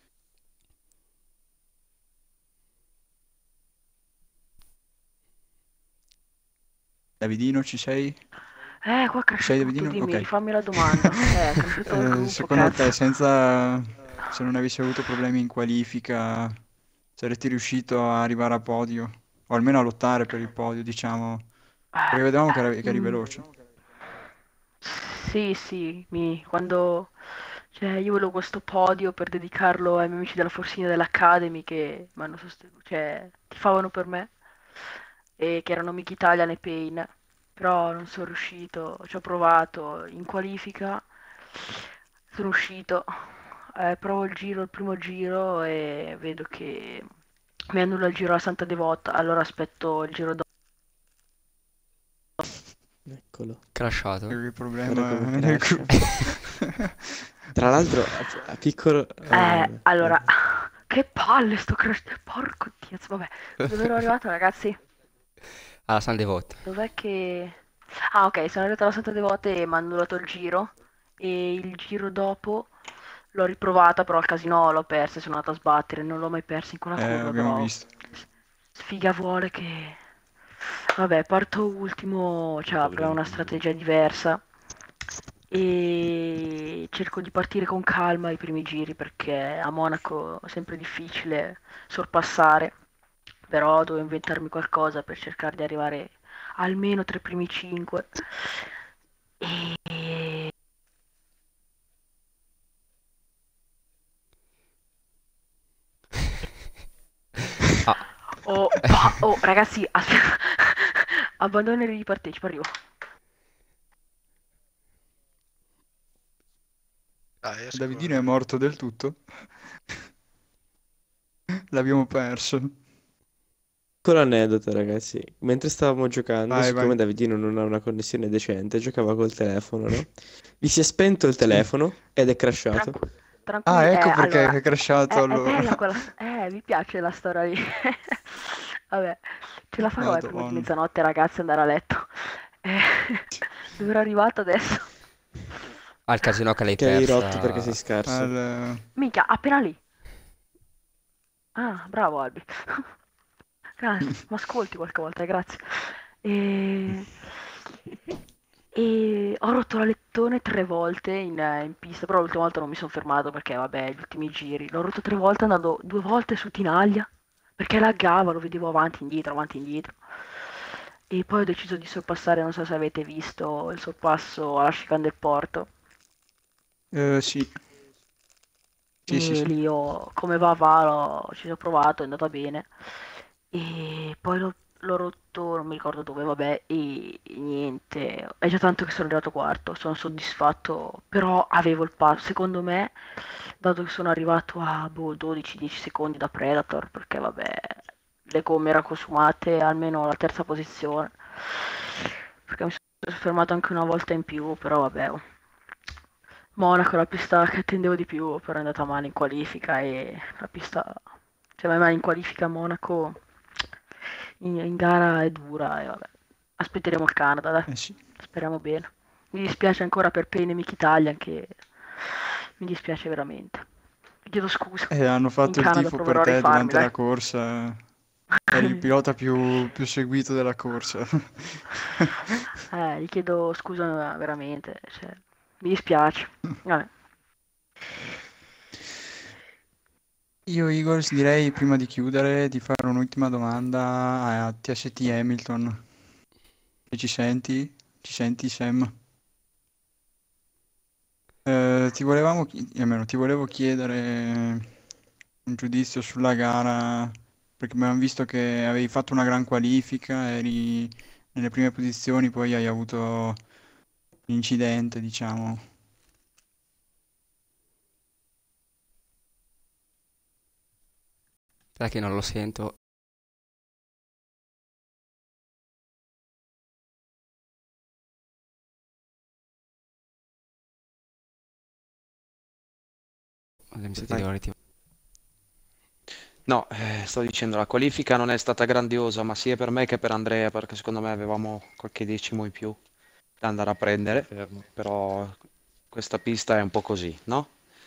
Speaker 3: Davidino ci sei?
Speaker 1: Qua
Speaker 3: Ci sei
Speaker 1: cresce tutto,
Speaker 3: Davidino?
Speaker 1: dimmi,
Speaker 3: Ok.
Speaker 1: fammi la domanda. È cresciuto il gruppo,
Speaker 3: Secondo te,
Speaker 1: cazzo.
Speaker 3: se non avessi avuto problemi in qualifica, saresti riuscito a arrivare a podio? O almeno a lottare per il podio, diciamo. Perché vedevamo che eri veloce.
Speaker 1: Sì, quando
Speaker 7: Cioè, io volevo questo podio per dedicarlo ai miei amici della Forsinia dell'Academy che mi hanno sostenuto, cioè, tifavano per me e che erano Mick Italian e Pain, però non sono riuscito, ci ho provato in qualifica, sono uscito, provo il primo giro e vedo che mi annulla il giro alla Santa Devota, allora aspetto il giro dopo.
Speaker 5: Eccolo,
Speaker 2: Crashato.
Speaker 3: Il
Speaker 5: guarda
Speaker 3: problema
Speaker 5: come
Speaker 3: nel
Speaker 5: crasha.
Speaker 3: gruppo.
Speaker 5: Tra l'altro, a piccolo... vabbè,
Speaker 7: Allora,
Speaker 5: vabbè.
Speaker 7: che palle sto crash, porco Dio, vabbè, dove ero arrivato ragazzi?
Speaker 2: Alla San Devoto.
Speaker 7: Dov'è che... Ah, ok, sono arrivata alla Santa Devote e mi ha annullato il giro. E il giro dopo l'ho riprovata, però al casino l'ho persa e sono andata a sbattere. Non l'ho mai persa in quella curva,
Speaker 3: Abbiamo
Speaker 7: però
Speaker 3: visto.
Speaker 7: sfiga vuole che... Vabbè, parto ultimo, cioè avrò una strategia diversa. E cerco di partire con calma i primi giri perché a Monaco è sempre difficile sorpassare. Però devo inventarmi qualcosa per cercare di arrivare almeno tra i primi 5. E...
Speaker 2: Ah,
Speaker 7: Oh, ragazzi, abbandono e ripartecipo, arrivo.
Speaker 4: Dai, esco.
Speaker 3: Davidino è morto del tutto. L'abbiamo perso.
Speaker 5: Piccolo aneddoto, ragazzi. Mentre stavamo giocando,
Speaker 3: Vai,
Speaker 5: siccome
Speaker 3: vai.
Speaker 5: Davidino non ha una connessione decente, giocava col telefono, no? Gli si è spento il telefono ed è crashato.
Speaker 7: Tranquilli,
Speaker 3: Ecco perché
Speaker 7: allora,
Speaker 3: è crashato
Speaker 7: è
Speaker 3: allora.
Speaker 7: bella quella... mi piace la storia lì. Vabbè, ce la farò prima di
Speaker 3: Madonna.
Speaker 7: mezzanotte, ragazzi, andare a letto. Eh, dove ero arrivato adesso?
Speaker 2: al casino che l'hai
Speaker 5: Che hai rotto perché sei
Speaker 2: persa.
Speaker 5: scarso.
Speaker 7: Minchia, appena lì. Ah, bravo Albi. Grazie, mi ascolti qualche volta, grazie. E... e ho rotto la lettone 3 volte in pista, però l'ultima volta non mi sono fermato perché, vabbè, gli ultimi giri. L'ho rotto 3 volte andando 2 volte su Tinaglia, perché laggava, lo vedevo avanti, indietro, avanti, indietro. E poi ho deciso di sorpassare, non so se avete visto il sorpasso alla chicane del Porto.
Speaker 3: Sì.
Speaker 7: E
Speaker 3: Sì.
Speaker 7: lì come ci ho provato, è andata bene. E poi l'ho rotto, non mi ricordo dove, vabbè, e niente. È già tanto che sono arrivato quarto, sono soddisfatto, però avevo il passo. Secondo me, dato che sono arrivato a 12-10 secondi da Predator, perché vabbè, le gomme erano consumate almeno la terza posizione. Perché mi sono fermato anche una volta in più, però vabbè. Monaco è la pista che attendevo di più, però è andata male in qualifica e la pista, cioè vai male in qualifica a Monaco in gara è dura e vabbè. Aspetteremo il Canada, dai,
Speaker 3: Sì.
Speaker 7: speriamo bene. Mi dispiace ancora per Payne e Mick Italian che mi dispiace veramente. Vi chiedo scusa.
Speaker 3: Hanno
Speaker 7: In
Speaker 3: fatto il
Speaker 7: Canada
Speaker 3: tifo per
Speaker 7: proverò a
Speaker 3: te
Speaker 7: rifarmi,
Speaker 3: durante
Speaker 7: dai.
Speaker 3: la corsa. Eri il pilota più seguito della corsa.
Speaker 7: Gli chiedo scusa veramente, cioè, mi dispiace. Vabbè.
Speaker 3: Io, Eagles, direi prima di chiudere di fare un'ultima domanda a TST Hamilton. Se ci senti? Ci senti, Sam? Ti volevo chiedere un giudizio sulla gara, perché abbiamo visto che avevi fatto una gran qualifica, eri nelle prime posizioni, poi hai avuto l'incidente, diciamo.
Speaker 2: Sai che non lo sento. Mi sa che devo ritirare.
Speaker 8: No, sto dicendo, la qualifica non è stata grandiosa, ma sia per me che per Andrea, perché secondo me avevamo qualche decimo in più da andare a prendere, però questa pista è un po' così, no?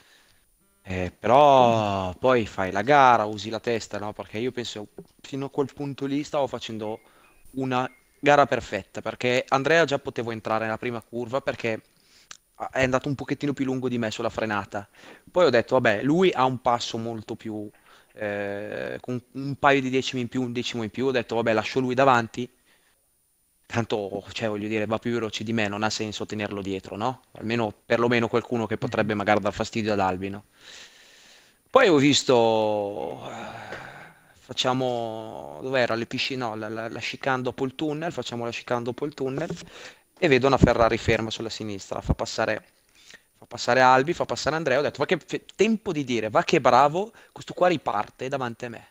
Speaker 8: Però poi fai la gara, usi la testa, no? Perché io penso, fino a quel punto lì stavo facendo una gara perfetta, perché Andrea già potevo entrare nella prima curva perché è andato un pochettino più lungo di me sulla frenata. Poi ho detto, vabbè, lui ha un passo molto più, con un paio di decimi in più, un decimo in più, ho detto, vabbè, lascio lui davanti tanto, cioè, voglio dire, va più veloce di me, non ha senso tenerlo dietro, no? Almeno, perlomeno qualcuno che potrebbe magari dar fastidio ad Albino. Poi ho visto, facciamo, dov'era le piscine, no, la chicane dopo il tunnel, facciamo la chicane dopo il tunnel e vedo una Ferrari ferma sulla sinistra, fa passare Albi, fa passare Andrea, ho detto, ma che tempo di dire, va che bravo, questo qua riparte davanti a me.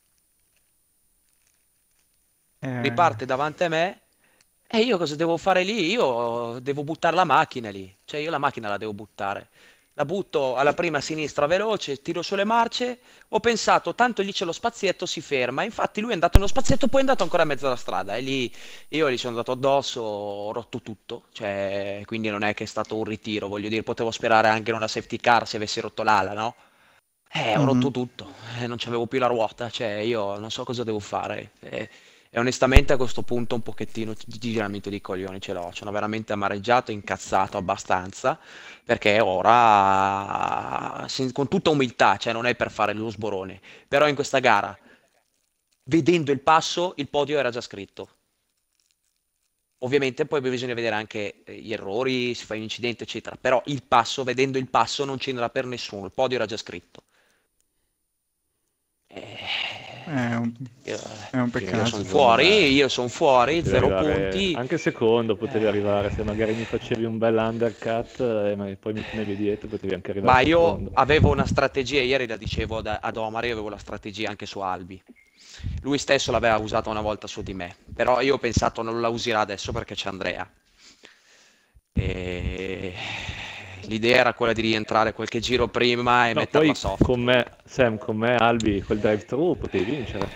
Speaker 3: Eh,
Speaker 8: Riparte davanti a me e io cosa devo fare lì? Io devo buttare la macchina lì, cioè io la macchina la devo buttare. La butto alla prima sinistra veloce, tiro sulle marce, ho pensato, tanto lì c'è lo spazietto, si ferma. Infatti lui è andato nello spazietto, poi è andato ancora a mezzo alla strada e lì io gli sono andato addosso, ho rotto tutto, cioè, quindi non è che è stato un ritiro, voglio dire, potevo sperare anche in una safety car se avessi rotto l'ala, no? Ho rotto
Speaker 3: mhm.
Speaker 8: tutto, non c'avevo più la ruota, cioè io non so cosa devo fare. E onestamente a questo punto un pochettino di giramento di coglioni ce l'ho, sono veramente amareggiato, incazzato abbastanza, perché ora, con tutta umiltà, cioè non è per fare lo sborone, però in questa gara, vedendo il passo, il podio era già scritto. Ovviamente poi bisogna vedere anche gli errori, si fa un incidente, eccetera, però il passo, vedendo il passo, non c'era per nessuno, il podio era già scritto.
Speaker 3: È un,
Speaker 8: Io,
Speaker 3: è un
Speaker 6: Sì, io
Speaker 3: peccato.
Speaker 6: sono secondo me
Speaker 8: io sono fuori,
Speaker 6: potevi
Speaker 8: zero
Speaker 6: arrivare
Speaker 8: punti.
Speaker 6: anche secondo, potevi
Speaker 8: Eh,
Speaker 6: arrivare se magari mi facevi un bel undercut e poi mi tenevi dietro, potevi anche arrivare
Speaker 8: Ma io
Speaker 6: secondo.
Speaker 8: avevo una strategia, ieri la dicevo ad Omar, io avevo la strategia anche su Albi. Lui stesso l'aveva usata una volta su di me, però io ho pensato non la userà adesso perché c'è Andrea. E l'idea era quella di rientrare qualche giro prima e
Speaker 6: No,
Speaker 8: metterla
Speaker 6: poi
Speaker 8: soft.
Speaker 6: con me, Sam, con me Albi col drive-thru potevi vincere.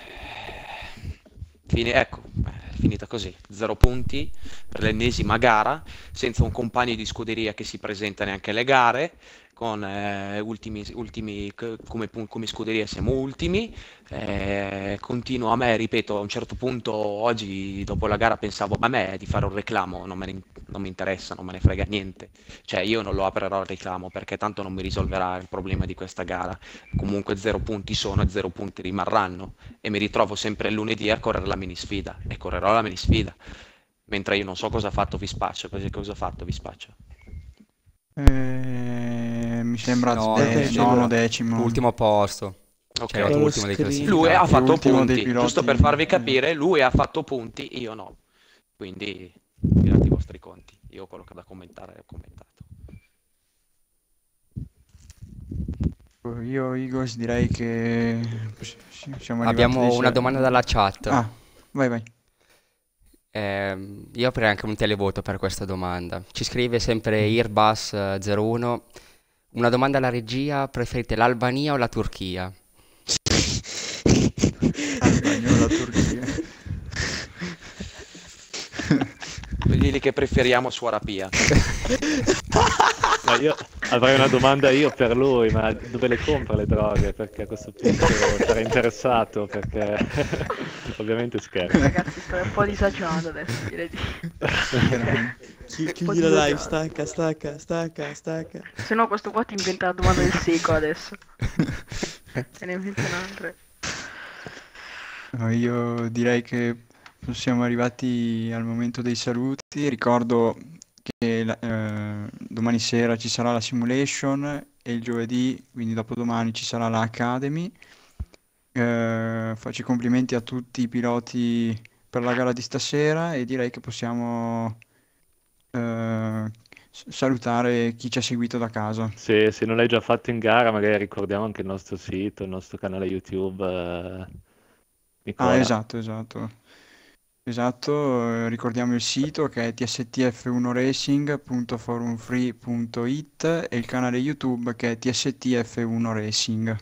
Speaker 8: Ecco, è finita così, 0 punti per l'ennesima gara, senza un compagno di scuderia che si presenta neanche alle gare, con come scuderia siamo ultimi. Continuo a me, ripeto, a un certo punto oggi dopo la gara pensavo a me di fare un reclamo, non mi interessa, non me ne frega niente, cioè io non lo aprirò il reclamo perché tanto non mi risolverà il problema di questa gara, comunque 0 punti sono e 0 punti rimarranno e mi ritrovo sempre il lunedì a correre la mini sfida e correrò la mini sfida. Mentre io non so cosa ha fatto Vispaccio, cosa ha fatto Vispaccio?
Speaker 3: Mi sembra
Speaker 2: No,
Speaker 3: nono,
Speaker 5: Decimo.
Speaker 3: decimo.
Speaker 2: ultimo posto.
Speaker 8: Ok.
Speaker 2: Cioè, arrivato
Speaker 5: Ho lo
Speaker 2: ultimo dei
Speaker 5: screen.
Speaker 8: Lui ha
Speaker 2: classificati.
Speaker 3: È
Speaker 8: fatto
Speaker 3: ultimo dei
Speaker 8: punti, giusto per
Speaker 3: piloti.
Speaker 8: farvi capire, lui ha fatto punti, io no. Quindi fate i vostri conti. Io quello che ho da commentare ho commentato.
Speaker 3: Io, Igos, direi che siamo arrivati
Speaker 2: Abbiamo
Speaker 3: dei
Speaker 2: una domanda dalla chat.
Speaker 3: Ah, vai, vai.
Speaker 2: Io aprirei anche un televoto per questa domanda. Ci scrive sempre Irbus01. Una domanda alla regia: preferite l'Albania o la Turchia?
Speaker 3: Albania o la Turchia?
Speaker 8: Quelli che preferiamo su Arapia.
Speaker 6: Ma io avrei una domanda io per lui, ma dove le compra le droghe? Perché a questo punto sarei interessato, perché ovviamente scherzo.
Speaker 7: Ragazzi, sto un po' disagiato adesso, direi di.
Speaker 5: Chiudi la live, stacca, stacca, stacca, stacca.
Speaker 7: Se no questo qua ti inventa la domanda del secolo adesso. Se ne inventa un'altra.
Speaker 3: No, io direi che siamo arrivati al momento dei saluti. Ricordo che domani sera ci sarà la simulation e il giovedì, quindi dopodomani, ci sarà la Academy. Faccio i complimenti a tutti i piloti per la gara di stasera e direi che possiamo salutare chi ci ha seguito da casa.
Speaker 6: Se non l'hai già fatto in gara, magari ricordiamo anche il nostro sito, il nostro canale YouTube.
Speaker 3: Ah,
Speaker 6: Nicola.
Speaker 3: esatto, ricordiamo il sito che è tstf1racing.forumfree.it e il canale YouTube che è tstf1racing.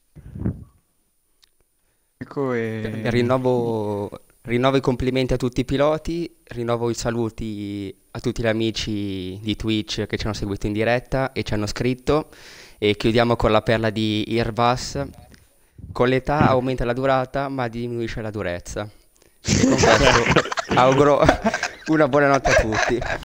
Speaker 3: Ecco
Speaker 2: Rinnovo i complimenti a tutti i piloti, rinnovo i saluti a tutti gli amici di Twitch che ci hanno seguito in diretta e ci hanno scritto e chiudiamo con la perla di Irbus. Con l'età aumenta la durata ma diminuisce la durezza. E con questo auguro una buona notte a tutti.